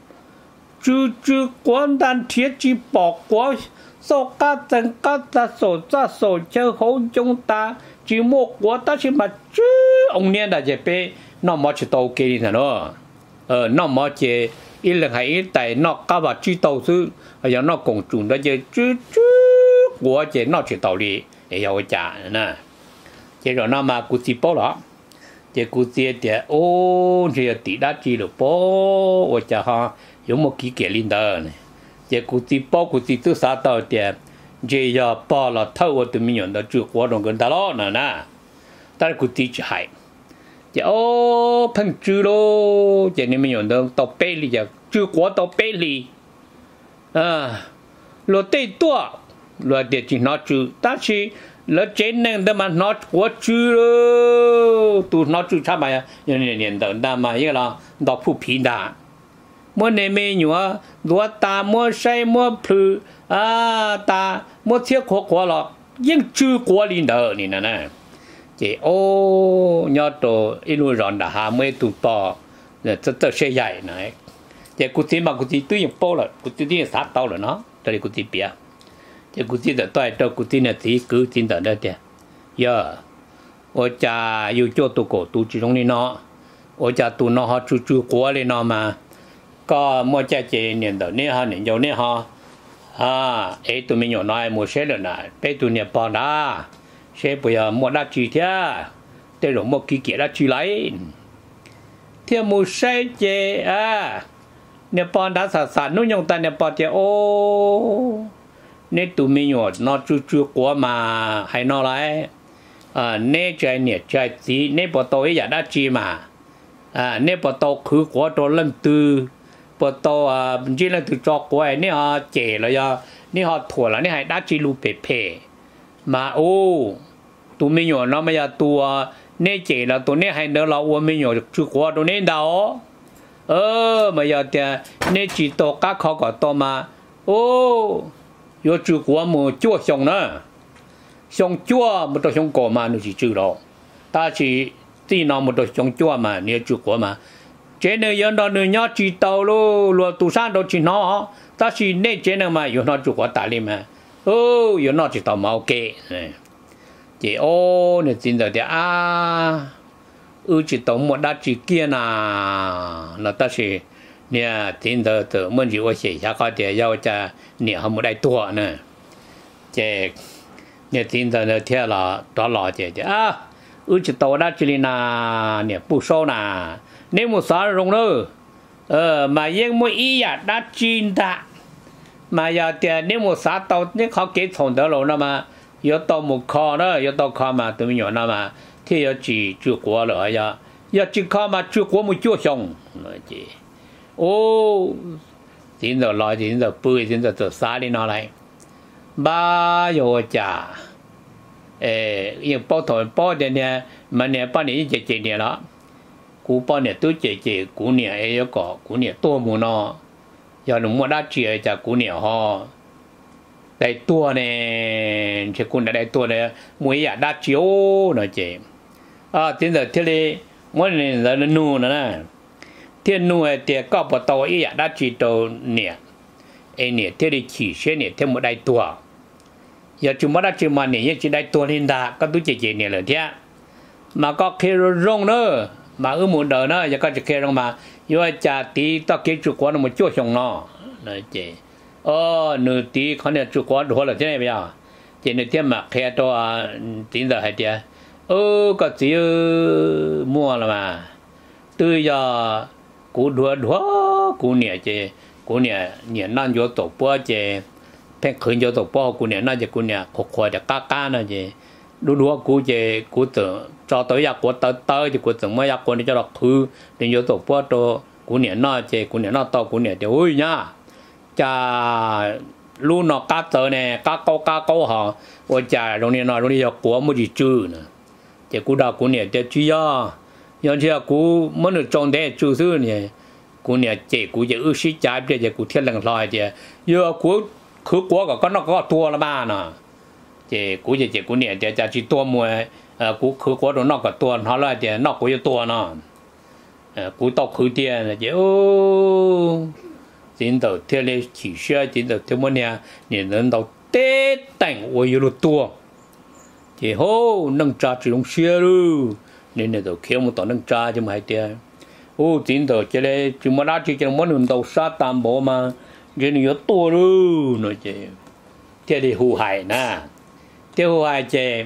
chú chú quan đàn thiết chỉ bỏ qua số cá chân cá ta số ra số chơi hậu chúng ta chỉ một quả ta chỉ mà chú ông niên đã chế bé nó mà chỉ tàu kia thì nó ờ nó mà chỉ ít lần hay ít tại nó cá và chỉ tàu sư hay là nó cùng chúng đó chế chú chú quả chế nó chỉ tàu đi để yêu trả nè chế rồi nó mà cụ chỉ bỏ đó chế cụ chỉ để ô chế tỷ đã chỉ được bỏ ở trả ha有么几个领导呢？这估计包估计都啥到的，这要包了头我都没用到做活动跟他了呢呢，但是估计就还，这哦碰住咯，这你们用到到百里就做活到百里，啊，落得多，落得就拿住，但是落真能的嘛拿活住咯，都拿住差嘛呀，有年年头那嘛一个啦，拿普平的。mua này mấy nhúa lúa ta mua say mua phừ à ta mua thiết khó quá lọ nhưng chưa quá linh đờ này nè nè chị ô nhớ tổ ít nuôi ròn đã hà mấy tụ to là rất rất xe dài này chị cụ thể mà cụ thể tuy nhiên bao rồi cụ thể tuy nhiên sát tao rồi nó đây cụ thể bia chị cụ thể đã toại cho cụ thể là thì cứ tin tưởng đấy chứ giờ ôi cha yêu cho tụ cổ tụ chỉ trong này nó ôi cha tụ nó họ chú chú quá lên nó mà có mua cha chị nhận đầu nè ha nhận dầu nè ha à ấy tụi mình nhỏ nói mua xe rồi này bây tụi nhà bỏ ra xe bây giờ mua đắt chi thế đây rồi mua kỹ kỹ đắt chi lấy theo mua xe chị à nè bỏ đã sẵn sẵn nó nhung ta nè bỏ chị ô nè tụi mình nhỏ nó chú chú quá mà hay nó lại à nè chạy nè chạy gì nè bỏ tôi giờ đắt chi mà à nè bỏ tôi cứ quá tôi lần tư bữa to à chỉ là từ cho quay nè họ chế rồi ya nè họ thua là nè hay đã chỉ lu bể bể mà ô tụi mình nhỏ nó bây giờ tụi nè chế là tụi nè hay nữa là tụi mình nhỏ chưa qua tụi nè đâu ờ mà giờ thì nè chỉ to các khó có to mà ô yo chưa qua mà chua xong nữa xong chua một đồ xong cổ mà nó chỉ chưa đâu ta chỉ tí nào một đồ xong chua mà nè chưa qua mà chế này giờ đó người nhớ chỉ tàu lo lo tu san đó chỉ nó ta chỉ nên chế này mà giờ nó chụp qua tali mà ô giờ nó chỉ tàu mà ok chế ô này chính là à ừ chỉ tàu một đá chỉ kia nà nó ta chỉ nè chính là từ mình chỉ có写下个的要在你还没来多呢chế nè chính là nó theo là đó là chế à ừ chỉ tàu đá chỉ nà nè不收nà nếu một số rong nữa ờ mà nhưng mỗi ý ya đã chín ta mà giờ thì nếu một số tàu nếu họ kết thúc được rồi nó mà yếu tàu một kho đó yếu tàu kho mà tụi mình nhỏ nó mà thì yếu chỉ chưa qua rồi ya yếu chỉ kho mà chưa qua một chút xong nói chị ô chính rồi lo chính rồi bươi chính rồi tự xá đi nó lại ba yo chả ê yên bao thổi bao đền nè mà nè bao nè chỉ chỉ nè đó cú bao nè tôi chỉ chỉ cú nè ấy có cú nè to mù nó giờ nó mua đá chỉ chả cú nè ho đại tua nè chỉ cú nè đại tua nè mua ya đá chiếu nó chỉ à chính rồi thế này mỗi lần là nó nu nữa nè thiên nu thì có bao tàu ấy ya đá chỉ tàu nè ấy nè thế này chỉ xe nè thêm một đại tua giờ chúng ta chỉ mà nè chỉ đại tua lên đã có tôi chỉ chỉ nè là thế mà có khi rong nữa mà ở một đời nữa giờ có chỉ khi rong mà giờ cha tí tao kia chủ quán một chỗ xong nó nói chị ờ nửa tí con này chủ quán đồ là thế này bây giờ chỉ nửa thiên mà khi tôi tính giờ hay thế ờ có chỉ mua là mà từ giờ cú đua đua cú nè chị cú nè nè non vô tổ bữa chị thế khởi vô tổ bữa cú nè non chị cú nè khổ khổ để cá cá nó chị đua đua cú chị cú tưởng cho tới giờ cú tới tới thì cú tưởng mới giờ cú để cho nó khử để vô tổ bữa to cú nè non chị cú nè non to cú nè thì ôi nhá cha lu nó cá tơ nè cá câu cá câu họ ôi cha rồi nè nó rồi giờ cú mới gì chữ nè chị cú đào cú nè thì chỉ do giờ thì cú mới được trồng để chữ thứ nè cú nè chị cú giờ ước sĩ trái bây giờ cú thiết lần lòi thì giờ cú cứ quá có nó có tua là ba nè chị cú giờ chị cú nè thì chỉ tua mùa cú cứ quá rồi nó có tua nó là thì nó cú giờ tua nó cú tao cứ tiền là chị ô chính đầu thiết lên chỉ xe chính đầu thiết món nè nhìn đến đầu tết cảnh ôi giờ tua chị hô nâng trà chỉ dùng xe luôn nên là đầu khéo một tao nâng trà cho mày tiền ô chính đầu chỉ là chỉ mà đã chỉ cho món đường đầu sát tam bộ mà cái này to luôn nói chứ thế thì hù hại nè thế hù hại chứ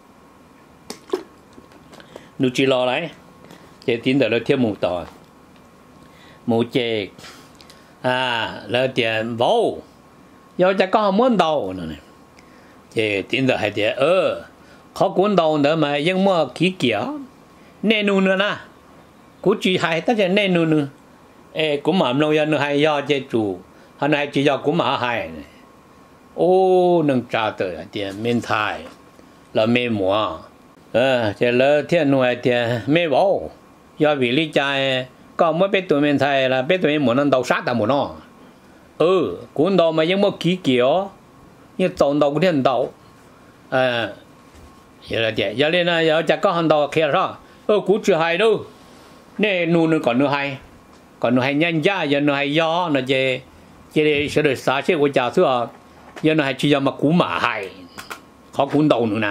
nu chỉ lo đấy chứ tiến đầu là thêm một tỏi một chứ à là tiền vô giờ chắc có muốn đầu nữa này chứ tiến đầu hay tiền ờ khó cuốn đầu nữa mà nhưng mà kỹ kiểu nên nu nữa nè cú chỉ hay tất nhiên nên nu nữa ê cũng mà nông dân hay do chế chủ hôm nay chỉ do cũng mà hay ô nâng trả tới tiền miền Thái là miền mùa ờ chỉ là thiên nuôi tiền miền Bắc do vì lý giải có mới biết tụi miền Thái là biết tụi miền mùa nó đầu sát ta mùa nó ừ cũng đầu mà những một kỹ kiểu như tổng đầu của thiên đầu à vậy là vậy giờ lên là giờ chắc có hàng đầu kia rồi ừ cũng chưa hay đâu nè nu nó còn nữa hay còn nữa hay nhanh ra giờ nữa hay do nó về chỉ để sẽ được xả chết của cha xưa giờ nó hay chỉ cho mà cú mà hay khó cuốn đầu nữa nè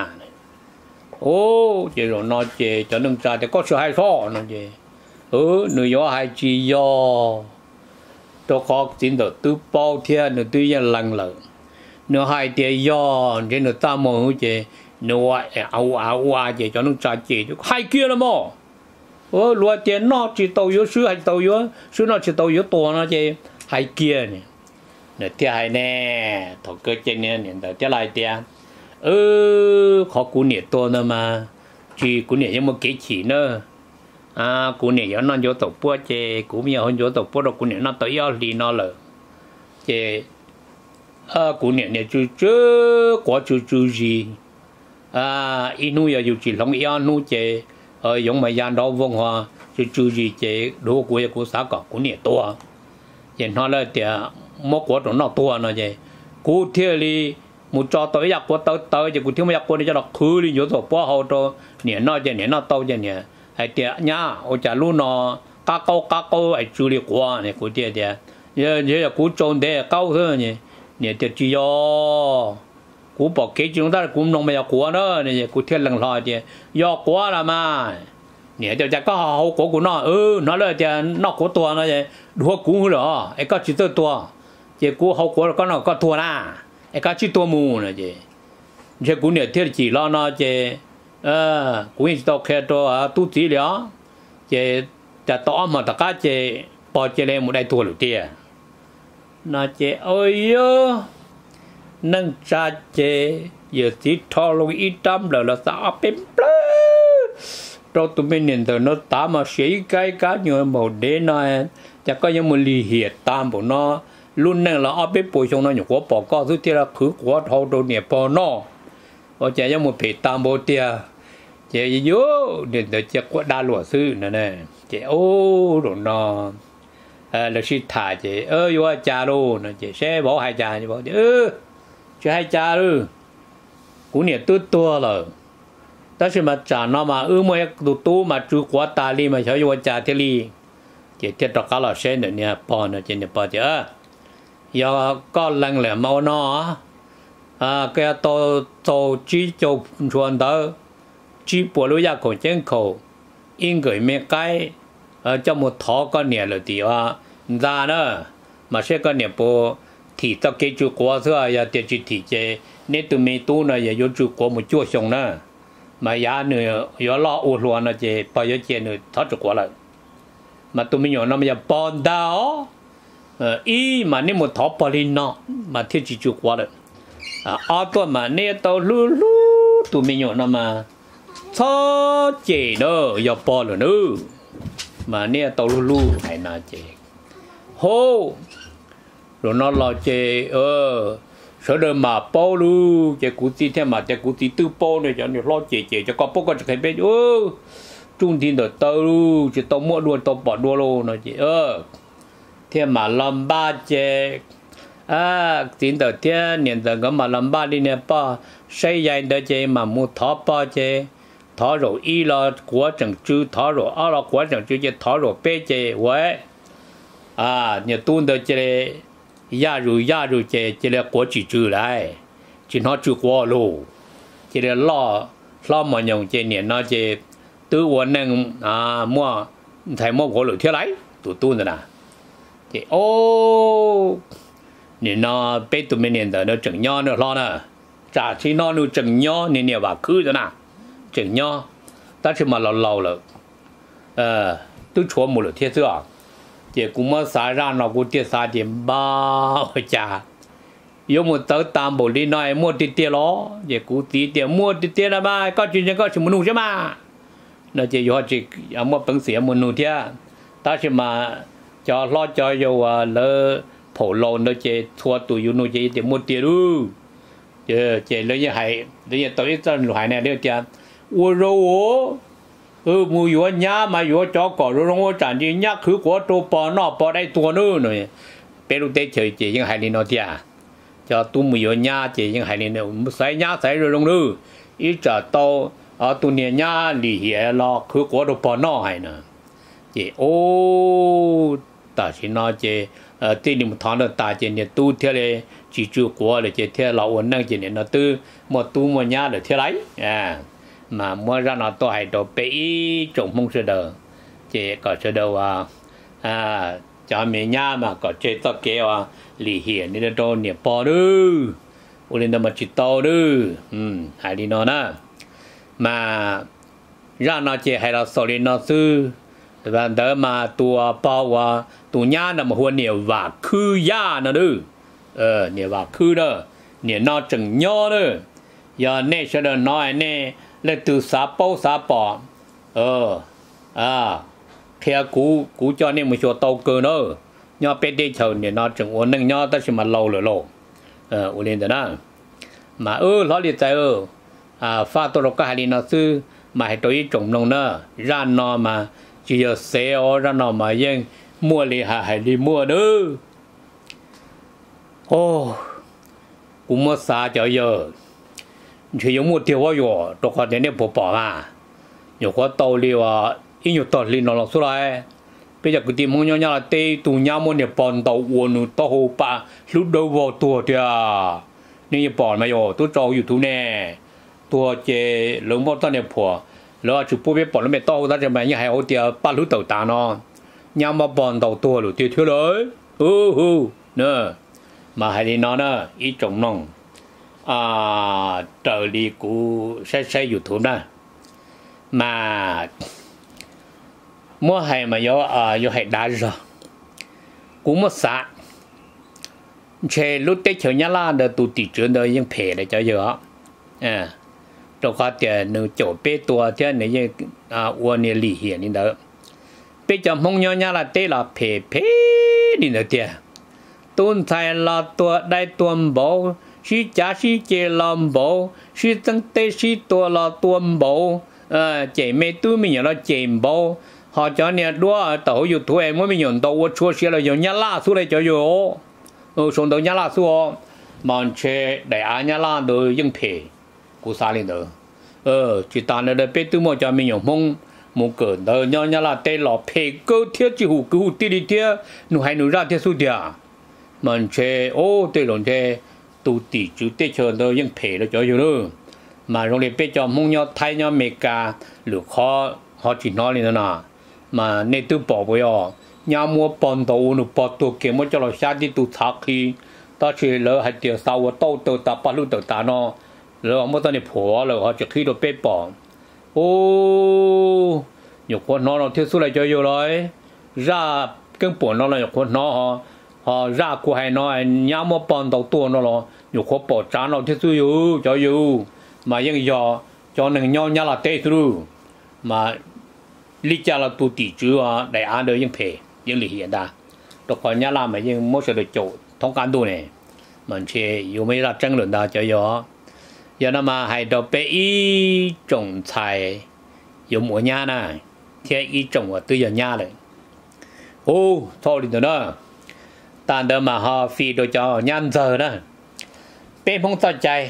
ô chỉ rồi nó chỉ cho nên cha thì có sự hay khó nó chỉ ừ người do hay chỉ do tôi có chính được tư bao thiên được tư nhân lăng lợn nữa hay thì do trên được ta mong chỉ nữa áo áo áo chỉ cho nên cha chỉ hay kia là mà ô lúa tiền nó chỉ tàu yếu sư hay tàu yếu sư nó chỉ tàu yếu to nó chỉ hay kia nè nè thứ hai nè thọ cơ trên nè nè đầu thứ lại tiền ừ khó cú nè to nữa mà chỉ cú nè nhưng mà cái chỉ nữa à cú nè nó nó tàu búa chỉ cú nhiều hơn vô tàu búa đâu cú nè nó tới yếu đi nó lờ chỉ à cú nè nè chú chú quá chú chú gì à inu giờ chỉ long yếu nu chỉ ở giống mà gian đó vong hoa chú chú gì chỉ đồ của của xã cả cú nè to hiện nó là tiền một quả đó nó to nó vậy cú thiệt đi một cho tới giặc của tới tới thì cú thiếu một giặc của đi cho nó khứ đi vô tổ bao hậu cho nè nó vậy nè nó to vậy nè hay tiền nhá ở chả luôn nó cá câu cá câu ấy chú đi qua nè cú thiệt thiệt giờ giờ cú trôn để câu thôi nè nè thiệt chỉ do cú bỏ cái chúng ta cú nông bây quả đó nè cú thiệt lần lòi thiệt do quả là mà nè giờ chắc có hậu của của nó ừ nó là tiền nó của tua nó vậy đua cú rồi ấy có chỉ tới tua chỉ cú hậu của có nó có tua na ấy có chỉ tua mù nữa chứ chỉ cú nè thiết chỉ lo nó chứ ờ cú chỉ tao khe to tu chỉ了chứจะต่อมาตะก้าchứ bỏ chứ lên một đại tua đầu tiên nó chứ ôi yo nâng cha chứ giờ chỉ thò lông ít trăm rồi là sao bên trâu tụi mình nhìn từ nó tám mà xí cái cá nhiều màu đen này chắc có những một lì hiệt tam của nó luôn này là ở bên bồi trong nó nhiều quá bỏ co thứ kia là khứ quá thâu đồ nhẹ bỏ nó ở chạy những một phê tam bộ tia chạy yếu để để chạy quá đa lúa sư này này chạy ô đồ nó à là xí thả chạy ơ yếu cha đồ nó chạy xe bỏ hai cha như bỏ ơ chạy hai cha rồi cũng nhẹ tốt to rồi但是嘛，咱那嘛，我们都多嘛，住过大理嘛，小有家庭里，就贴到高老师的呢，包呢，今天包着，要高冷了毛呢，啊，个到到只就传到，只不路亚口进口，应该没改，呃，这么讨个年了的话，咋呢？嘛些个年不提到给住过是啊，要得去提这，你都没多呢，也有住过么做上呢。mà giá nữa yếu lo u luôn là chỉ bao nhiêu tiền nữa thoát được quá lại mà tụi mình nhỏ nó bây giờ bòn đào ý mà nếu một thoát bao nhiêu nó mà thiết chỉ chịu quá lại à tôi mà nếu tao lu lu tụi mình nhỏ nó mà cho chỉ nữa yếu bao rồi nữa mà nếu tao lu lu hay là chỉ hô rồi nó lo chỉ ờ sợ đời mà bao lu chỉ cụ chỉ thêm mà chỉ cụ chỉ tư bao này cho nên lo chỉ chỉ cho có bao có cái bên ơ trung thiên đời tao lu chỉ tao mua luôn tao bỏ đua luôn nó chỉ ơ thêm mà làm ba chỉ à tiền đời thêm年代个嘛làm ba đi nè ba xây dài đời chỉ mà mua thọ ba chỉ thọ rồi y là của chẳng chữ thọ rồi à là của chẳng chữ chỉ thọ rồi bé chỉ vậy à nhà tuân đời chỉ ya rồi ya rồi chế chế là quốc chỉ chữ lại chỉ nó chữ qua lô chế là lo lo mà nhung chế niệm nó chế tự vấn năng à mua thầy mua của lưỡi thiết lấy tụi tôi nữa nè chế ô niệm nó bé tụi mình niệm đó nó chừng nho nó lo nè trả chỉ nó nó chừng nho niệm niệm vào cứ đó nè chừng nho ta chỉ mà lâu lâu rồi ờ tôi chúa một lưỡi thiết chưa chỉ cũng mới xả ra nó cũng tiết xả điểm bao chả yếu một tớ tam bộ đi nói mua tiết tiết đó chỉ cũng tí tiền mua tiết tiết là ba có chuyện gì có chuyện muốn nuôi chứ mà nó chỉ do chỉ mua bằng xỉa muốn nuôi thế ta chỉ mà cho lo cho dù lỡ phổ lộn nó chỉ thua tụi yêu nuôi chỉ để mua tiền luôn chỉ chỉ lấy như vậy lấy như tôi cho loại này được chưa ủa rồi ừ mua yếu nhá mà yếu cho cỏ rồi nó chẳng gì nhá cứ có tô bò nọ bò đây tua nữa rồi bé lúc tết chơi chỉ những hai linh nó tia cho tu mua yếu nhá chỉ những hai linh nó sai nhá sai rồi nữa ít trả tao ở tu niệm nhá lì hiệ lo cứ có tô bò nọ hay nè chỉ ô ta chỉ nói chỉ ờ tiền một tháng đó ta chỉ niệm tu theoเลยchỉ chịu quá là chỉ theo lão ổn năng chỉ niệm nó tư một tu một nhá để theo lấy à mà mua ra nó tôi hay đồ bé trồng mông sơ đờ chỉ có sơ đờ à à cho mình nhà mà có chơi tao kéo à lì hiển nên đồ niệm bò đư u lên đó mà chỉ tao đư um hay đi nó nè mà ra nó chỉ hay là sổ lên nó sư và đỡ mà tua bao à tua nhà nó mà huân nhiều và khư ya nó đư ờ nhiều và khư đó nhiều nó chừng nho đó giờ nè sơ đờ nói nè lấy từ xã bao xã bỏ ờ à theo cú cú cho nên một số tàu cơ nữa nhau bé đi chờ nên nó chừng ổn định nhau ta chỉ mà lâu rồi lâu ờ ổn định đó mà ơ nó đi tới ơ à pha tôi cái hai nó sư mà hai tôi trồng nông nữa ra nó mà chỉ giờ xe ở ra nó mà yên mua li hà hay đi mua nữa ô cũng mất xa cho giờ chỉ dùng một điều gì đó, tôi có thể nên bỏ bỏ mà, nhiều quá tàu liều à, ít nhiều tàu liều nó là số này, bây giờ cái tìm không nhau nhau là tê tụ nhau một niệm bòn tàu uốn nụ tàu hồ pa, lúc đầu vào tua thì à, nên bòn mà yo, tôi trâu YouTube nè, tua chế lớn bao tao niệm phò, rồi chụp bố biết bòn nó mệt tàu ta chỉ mà như hai ô tia ba lúc tàu ta nó, nhau mà bòn tàu tua rồi tiêu thiếu đấy, ừ ừ, nè, mà hai đi nó nè, ít trồng nông. À trợ lý của xây xây YouTube đó mà mua hay mà do à do hay đa rồi cũng một xã chơi lúc tết chơi nhá la được tụ tỷ trưởng đời những phê để cho giờ à đâu có tiền nửa chỗ bé tua thế này như à uốn này lì hiền đi đó bé cho mong nhau nhau là tê là phê phê đi nữa tiền tôn thái là tua đại tuần bảo sĩ cha sĩ chế làm bảo sĩ tăng tê sĩ tua là tuần bảo à chế mấy tu mình là chế bảo họ cho nên đua tàuอยู่ทั่วเมื่อมีหย่อนตัวชัวเชียเลยอย่างนี้ล่าสุดเลยจะอยู่เออส่งตัวนี้ล่าสุดมันเชื่อได้อันนี้ล่าโดยยังเพกูสาลินเด้อเออจิตตาเนี่ยเป็นตัวมันจะมีหย่อนมงมงเกิดเด้ออย่างนี้ล่าเตะหล่อเพก็เทียจิหูกูตีดิเทียหนูให้หนูราเทียสุดเดียมันเชื่อโอ้เตะหลงเทตูตีจุดเตะเชิญเด้อยังเพเลยจะอยู่เด้อมาโรงเรียนเป็นจอมมงยอไทยยอเมริกาหรือข้อข้อจีนน้อยนี่นะmà nên tôi bỏ bây giờ nhà mua bòn đầu nó bỏตัวเก็บมันจะเราชาติตัวทักทีตอนที่เราให้เดี๋ยวสาวโตตัวตาปลุกตัวตาเนาะแล้วเมื่อตอนนี้ผัวเราเขาจะขี้เราเป๊ะปอนโอ้ยกคนน้องเราเที่ยวสุดเลยจะอยู่เลยราเก่งปวดน้องเรายกคนน้องฮะฮะรากูให้น้อยnhà mua bòn đầuตัวน้องเรายกคนปวดจานเราเที่ยวสุดอยู่จะอยู่มายังยอจอหนึ่งย่อญาละเตะสุดมาlý cha là tu tỷ chú à đại an đời những phê những lý hiện ta đọc khỏi nhà làm mà những mỗi sự được chỗ thông can tu này mình chỉ yêu mấy là tranh luận ta cho gió giờ nó mà hay đọc bé ý trồng菜有mua nhà này thế ý trồng ở tư giờ nhà này ô thôi đi nữa tàn đỡ mà họ phi đồ cho nhăn giờ đó bé không sao chạy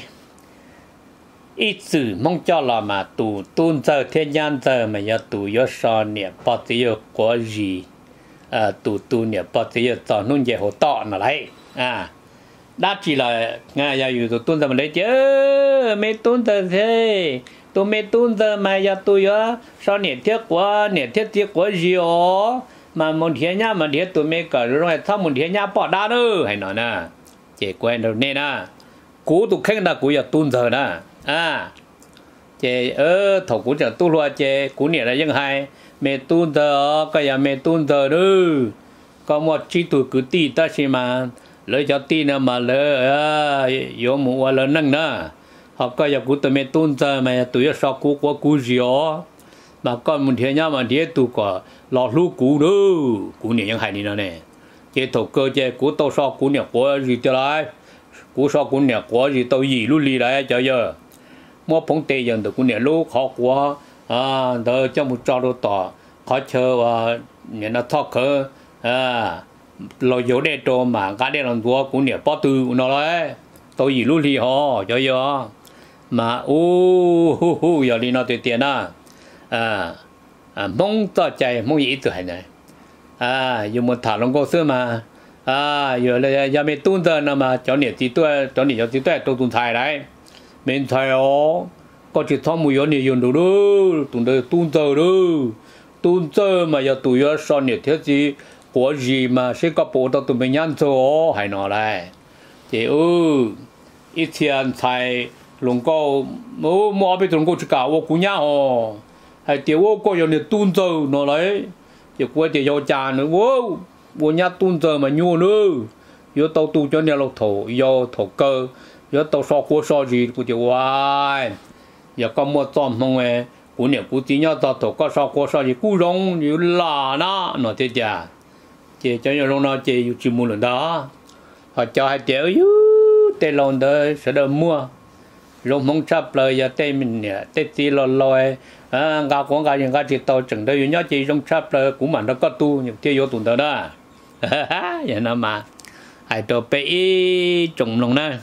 ít sự mong cho là mà tụ tuôn giờ thiên nhân giờ mà giờ tụ yo so nè bao tiêu có gì à tụ tụ nè bao tiêu cho nông nghiệp hồ tọ là đấy à đã chỉ là ngay giờอยู่tụ tuôn giờ mà đấy chứ mấy tuôn giờ thế tụ mấy tuôn giờ mà giờ tụ yo so nè thiết quá nè thiết thiết quá gì ó mà một thiên nhá mà thiết tụ mấy cả rồi thao một thiên nhá bỏ đá nữa hay nói nè chỉ quen rồi nên à cú tụ khách là cú giờ tuôn giờ nè à chế ơ thầu cú chẳng tu loa chế cú nhẹ là những hai mẹ tu giờ cái nhà mẹ tu giờ đó có một chi tuổi cứ ti ta chỉ mà lấy cho ti nữa mà lấy yếu mù là nâng nữa họ có nhà cú từ mẹ tu giờ mà tuổi sau cú có cú gì ó mà con một thiên nhá mà thiên tu có lọt lú cú đó cú nhẹ những hai đi nữa nè chế thầu cơ chế cú tàu sau cú nhẹ có gì cho lại cú sau cú nhẹ có gì tàu gì lú lì lại cho giờ mua phong tê dân từ cú nhẹ lú khó quá à đỡ cho một trò đồ tỏ khó chờ và nhà nó thọ khờ à lo dấu để cho mà cái để làm vua cú nhẹ bỏ từ nó đấy tàu gì lú lì họ cho giờ mà ô hu hu giờ đi nó tiền tiền à à à mong cho chạy mong gì từ hay này à dùng một thảo long cô xưa mà à giờ là giờ mình tuân giờ nào mà cho nhiều tí tuổi cho nhiều tí tuổi tôi tuân thải đấy mình thải ó có chỉ thong mùi nhiều dùng đủ đó tuân giờ tuân giờ đó tuân giờ mà giờ tuổi giờ sau nhiều thế gì của gì mà sẽ có bộ tao tụi mình nhăn cho hay nói này thì ừ ít tiền thải long cô mua mua bên long cô chỉ cả ô cú nhá ho hay tiêu ô cô giờ nhiều tuân giờ nó lấy giờ qua thì giao trà nữa wow bộ nhà tuôn giờ mà nhua nữa giờ tàu tu cho nhà lộc thổ giờ thổ cơ giờ tàu so qua so gì cũng chịu hoài giờ có một tôm không nghe cũng nhiều cũng chỉ nhau tàu thổ có so qua so gì cũng rong như là nó nó thế chả chỉ cho nhau rong nó chỉ chỉ mua lần đó họ cho hai triệu chứ tên lòng đó sẽ được mua rong mong chấp lời giờ tên mình nè tên gì lo loi à gạo quảng gạo những cái chỉ tàu chừng đây nhớ chỉ rong chấp lời cũng mà nó có tu những tiêu vô tuần đó đó vậy nó mà ai tôi bé trồng lòng nè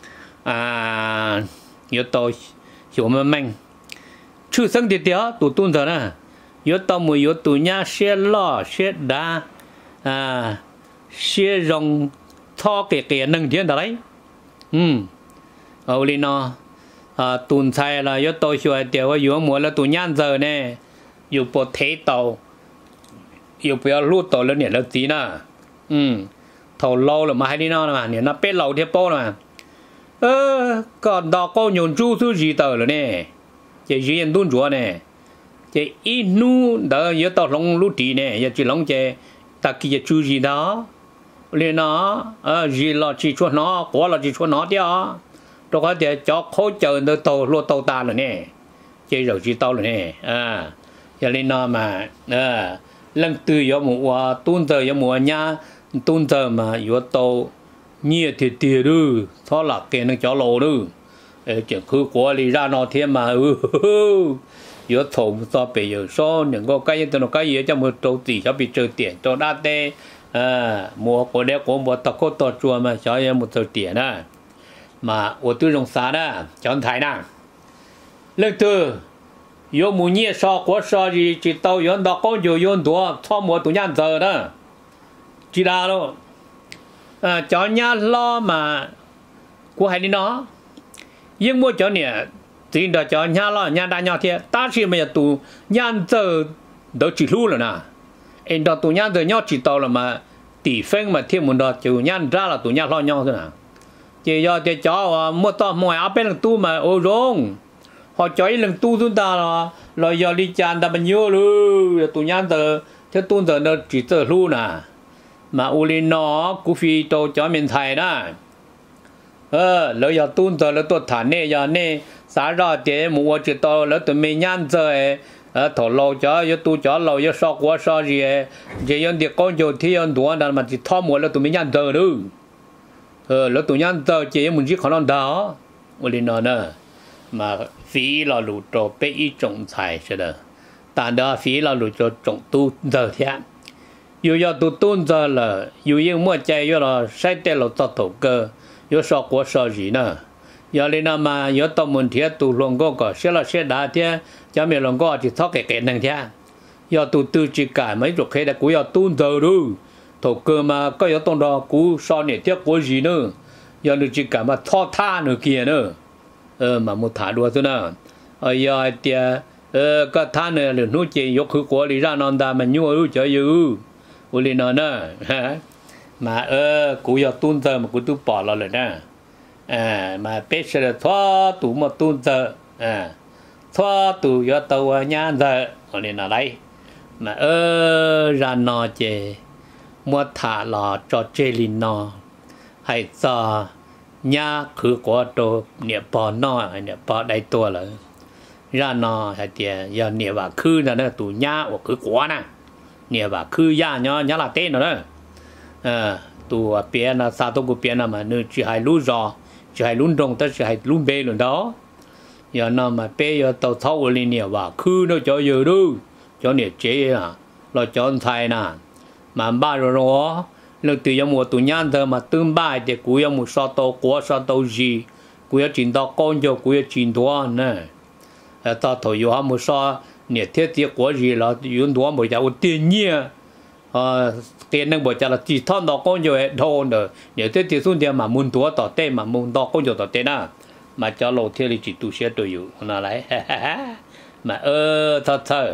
à yếu tôi hiểu mà mình chưa sinh thì tiếc tụ tuần rồi nè yếu tôi mới yếu tụ nhá xe lo xe đá à xe rong thọ cái cái nâng thiên đấy um ở đây nó à tuần sai là yếu tôi hiểu tiếcว่าอยู่หมดแล้วตุญญาณgiờ nè อยู่บนเทเตาอยู่ไปเอาลูกตัวแล้วเนี่ยแล้วตีน่ะอืมเท่าเราหรือมาให้นี่น้องนะเนี่ยน่ะเป็ดเราเทียบโป้นะเออก่อนดอกก็โยนจู้ซูจีเตอร์เลยเนี่ยจะยืนตุ้นจัวเนี่ยจะอีนู้เดี๋ยวเยอะต่อลงลูกตีเนี่ยอย่าจีลงจะตะกี้จะจู้จีđóเลยนะเออจีเราจีชวนน้อกว่าเราจีชวนน้อเดียว tôi có thể cho khối chờ nó tàu lô tàu ta rồi nè chơi rồi chỉ tàu rồi nè à cho nên nó mà à lần từ giờ mùa tuần giờ giờ mùa nhá tuần giờ mà giờ tàu nhiều thì tiền rồi thôi là cái nó cho lô rồi chỉ cứ qua đi ra nó thêm mà ừ giờ thầu so bây giờ so những cái cái gì nó cái gì cho một đầu tỷ cho bị trừ tiền cho đa tê à mua của đấy của một tập có tổ chùa mà cho em một tờ tiền à mà ở tư trong xã đó chọn thái nè lần thứ有木叶烧锅烧的只到用到高就用多草木都样子的知道了啊叫人家老嘛过海的呢因为叫你真的叫人家老人家大家天但是没有都样子都记录了呢按照都样子要知道了嘛地方嘛天门的就样子了都样老样子呢就要在叫啊莫到莫阿边都嘛欧容họ chơi lần tu chúng ta là là giờ đi chăn ta bao nhiêu luôn tụi nhang tờ theo tu tờ nó chỉ tờ luôn à mà uli nó cũng phi tô cho miền Thái đó ờ lỡ giờ tu tờ lỡ tôi thả nè giờ nè sáng ra thì mua chỉ tờ lỡ tụi mình nhang tờ ờ thổ lâu cho giờ tu cho lâu giờ sọ quá sọ gì giờ giờ thì con chỗ thì giờ đuổi đó mà chỉ thò mua lỡ tụi mình nhang tờ luôn ờ lỡ tụi nhang tờ chỉ mình chỉ khả năng đó uli nó nè mà phí là lụt cho bé ít trồng tài sẽ được,但đó phí là lụt cho trồng tu giờ thế, yêu giờ tu tu giờ là yêu những mua chạy yêu là sai tệ là tao thổ cơ, yêu sao quá sao gì nữa, giờ lên nào mà yêu tao muốn thế tu lòng có có sẽ là sẽ đá thế, cho mình lòng có chỉ thóc cái cái năng thế, giờ tu tu chỉ cả mấy chục cái là cũng yêu tu giờ rồi, thổ cơ mà có yêu tông đó cũng sao nhỉ thế có gì nữa, giờ được chỉ cả mà thọ tha nữa kia nữa. ờ mà một thả đua thôi nè ờ giờ thì ờ cái thằng này là nuôi chỉ yok khử quả đi ra non ta mà nhua ư cho ư ư lên nó nè mà ờ cú giờ tuôn giờ mà cú tu bỏ là rồi nè à mà bé sẽ là thoa tủ một tuôn giờ à thoa tủ giờ tàu nhá giờ ở lên là đấy mà ờ ra nó chỉ mua thả lò cho chơi lên nó hay cho nhà khử quả đồ niệm bỏ nó niệm bỏ đại tua là ra nó hay tiền giờ niệm vào khử là nó tụ nhà ở khử quả nè niệm vào khử nhà nhá nhá là tên rồi đó à tụ biển là sao tụ của biển là mà nơi chỉ hay lú giò chỉ hay lú rong tới chỉ hay lú bê luôn đó giờ nó mà bê giờ tàu thâu lên niệm vào khử nó cho giờ đâu cho niệm chế à lo cho thay nè mà ba rồi đó lần từ giờ mùa tụi nhang thơ mà tương bài thì cúi một sao tàu quá sao tàu gì cúi chín tàu con cho cúi chín đua nè ta thổi vô ham một sao nhiệt thiết thiết quá gì là yếm đua một cháu tiền nhia à tiền năng một cháu là chỉ thon tàu con cho thôn rồi nhiệt thiết thiết xuống tiền mà muốn đua tàu tê mà muốn tàu con cho tàu tê na mà cháu lâu thiết thì chỉ tu sửa tôi yêu nó lại mà ơ thật thật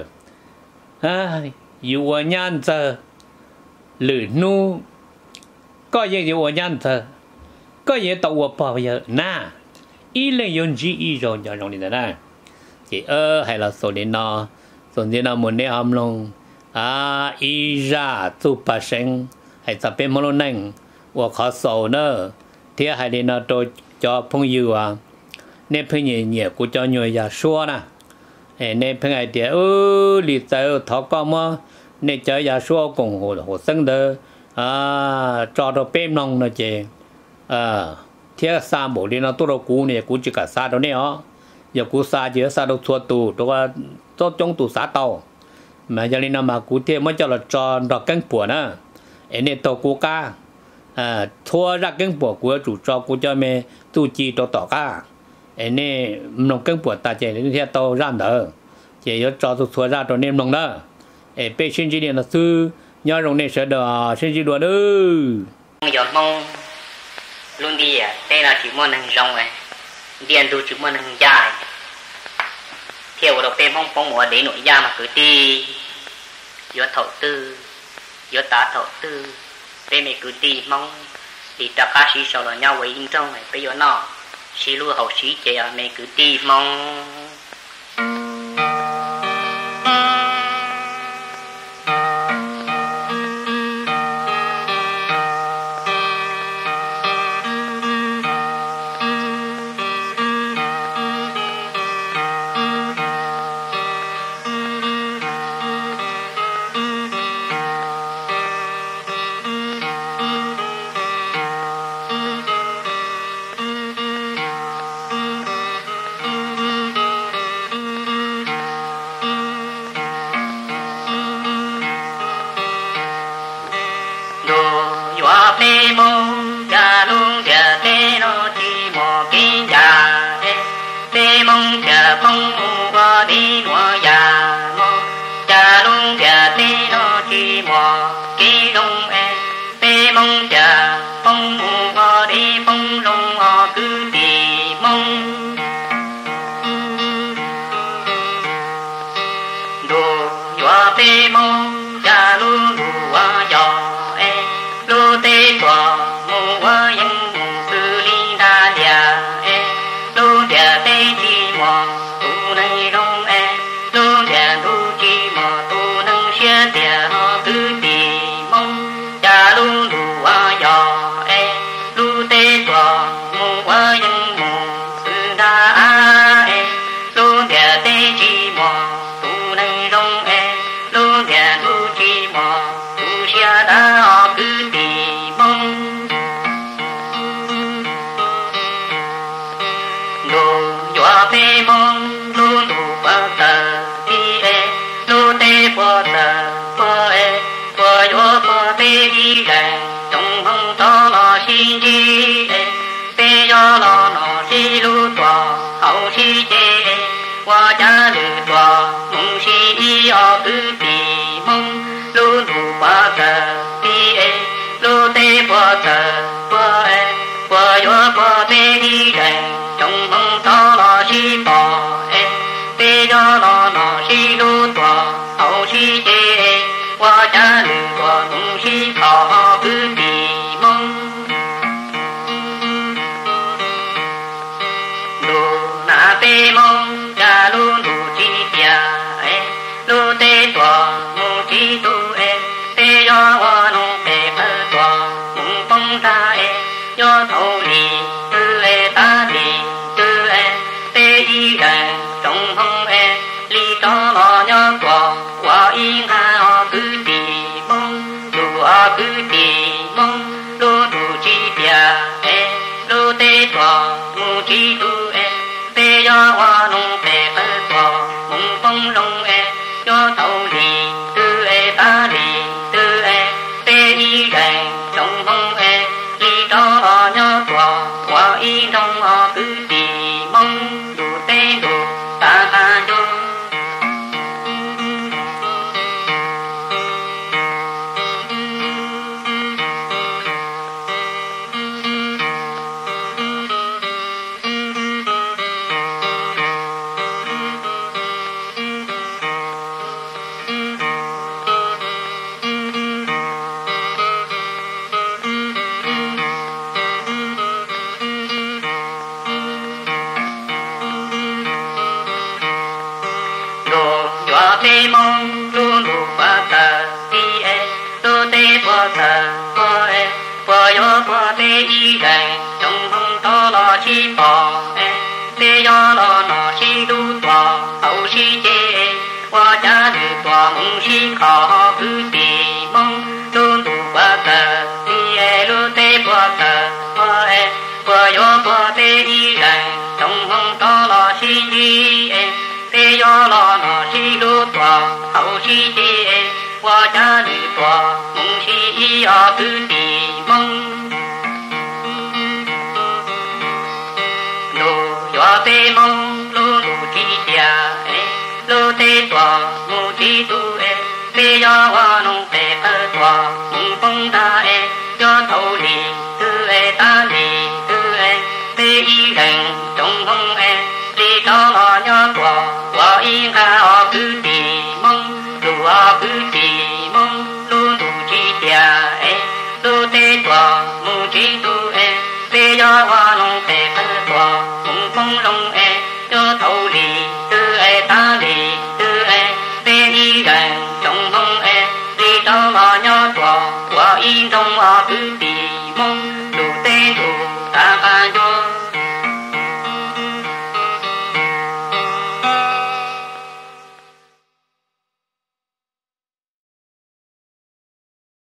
à yêu anh nhang thơ lử nu có gì thì我nhận thức có gì tao我bảo giờ na ý lên dùng gì ý rồi cho trong này nè thì ơ hay là số điện nó số điện nó muốn để ham long à ý ra tu bát sinh hay tập bên môn luận nâng và khó số nữa thì hay điện nó tôi cho phong yêu à nên phong nhiều nhiều của cho nhiều nhà xua nè nên phong ai thì ơ lý do thọ con mà nên cho nhà xua cùng hồ hồ sinh đó à cho đồ bém nong nó chứ à thế sao bộ đi nó tôi đâu cú này cú chỉ cả sao đó nè ó giờ cú sao chỉ sao đâu thua tù đó cho trong tù sao tàu mà giờ đi nó mà cú thế mới cho là cho đọc cánh bùa nè anh này tàu cú cá à thua ra cánh bùa của chủ cho cú cho mẹ tu chi tàu tàu cá anh này nông cánh bùa ta chỉ đến thế tàu ra nữa chỉ có cho tôi thua ra cho nên nông đó anh bây giờ chỉ là sư nhớ rồng này sẽ đỡ sẽ chỉ đùa nữa giờ mong luôn đi à đây là chỉ muốn hàng rồng này điền đủ chỉ muốn hàng dài theo đầu bên phong phong mùa để nội gia mà cứ đi giữa thổ tư giữa tá thổ tư bên này cứ đi mong đi ta cá sĩ sau là nhau với in trong này bây giờ nó xí lưu hậu xí chế à mẹ cứ đi mong bê mông cha luôn cha tê nó chi mò kinh cha bê mông cha phong qua đi nuôi già mò cha luôn cha tê nó chi mò kinh đông em bê mông cha phong qua đi phong đông họ cứ đi mông đồ dọa bê mông cha luôn đủ gió em lô tê tòa mù hoa yang sư li đa đà em lô đà tê chi mò tu này đông em lô đà tu chi mò tu nâng xia đà họ cứ đi mông cha luôn đủ gió em lô tê tòa mù hoa yang mù sư đa em lô đà tê chi mò tu này đông em lô đà tu chi mò tu xia đa họ cứ đi mông đồ dọa bê mông lô đủ ba tờ đi e lô tê bò tờ bò e bò dọa bò bê đi ràng trong hông to lò xin đi e bê do lò nò xí lô tòa hậu xí chê e qua cha lư tòa mông xí y o cứ đi mông lô đủ ba tờ đi e lô tê bò tờ bò e bò dọa bò bê đi ràng trong hông to lò xí bò e bê do lò nò xí lô tòa hậu xí chê e qua cha lư tòa mông xí thọ cứ đi mông đồ na bê mông cha luôn đủ chi tia e lô tê tòa mông chi tu e bê do hoa nông bê phơ tòa mông phong ta e do thâu lì tư e ta lì tư e bê y ràng trong hông e ly to lò nhớ tòa qua yên ha họ cứ đi mông đủ họ cứ đi mông lô đủ chi tia e lô tê tòa mông chi tu e bê do hoa nông bê phơ tòa mông phong lông e do thâu lì tư e ta lì tư e bê y ràng trong hông e ly to lò nhớ tòa qua y trong họ cứ đi mông đủ tê đủ ta ta vô đồ dọa bê mông luôn đủ ba tờ đi e lô tê bò tờ bò e bò dọa bò bê y ràng trong hông to lò chi bò e bê do lò nò xí đu tòa hậu xí chê e qua cha lư tòa mông xí khó cứ đi mông luôn đủ ba tờ đi e lô tê bò tờ bò e bò dọa bò bê y ràng trong hông to lò xí đi e bê do lò nò xí đu tòa hậu xí chê e qua cha lư tòa mông xí y o cứ đi mông lô dọa bê mông lô đủ chi tia e lô tê tòa mô chi tu e bê do hoa nông bê phơ tòa mông phong ta e do thâu lì tư e ta lì tư e bê y ràng trong hông e ly to lò nhớ tòa qua yên ha họ cứ đi mông đủ họ cứ đi mông lô đủ chi tia e lô tê tòa mô chi tu e bê do hoa nông bê phơ tòa mông phong lông e do thâu lì tư e ta lì tư e bê y ràng trong hông e ly to lò nhớ tòa qua yên trong họ cứ đi mông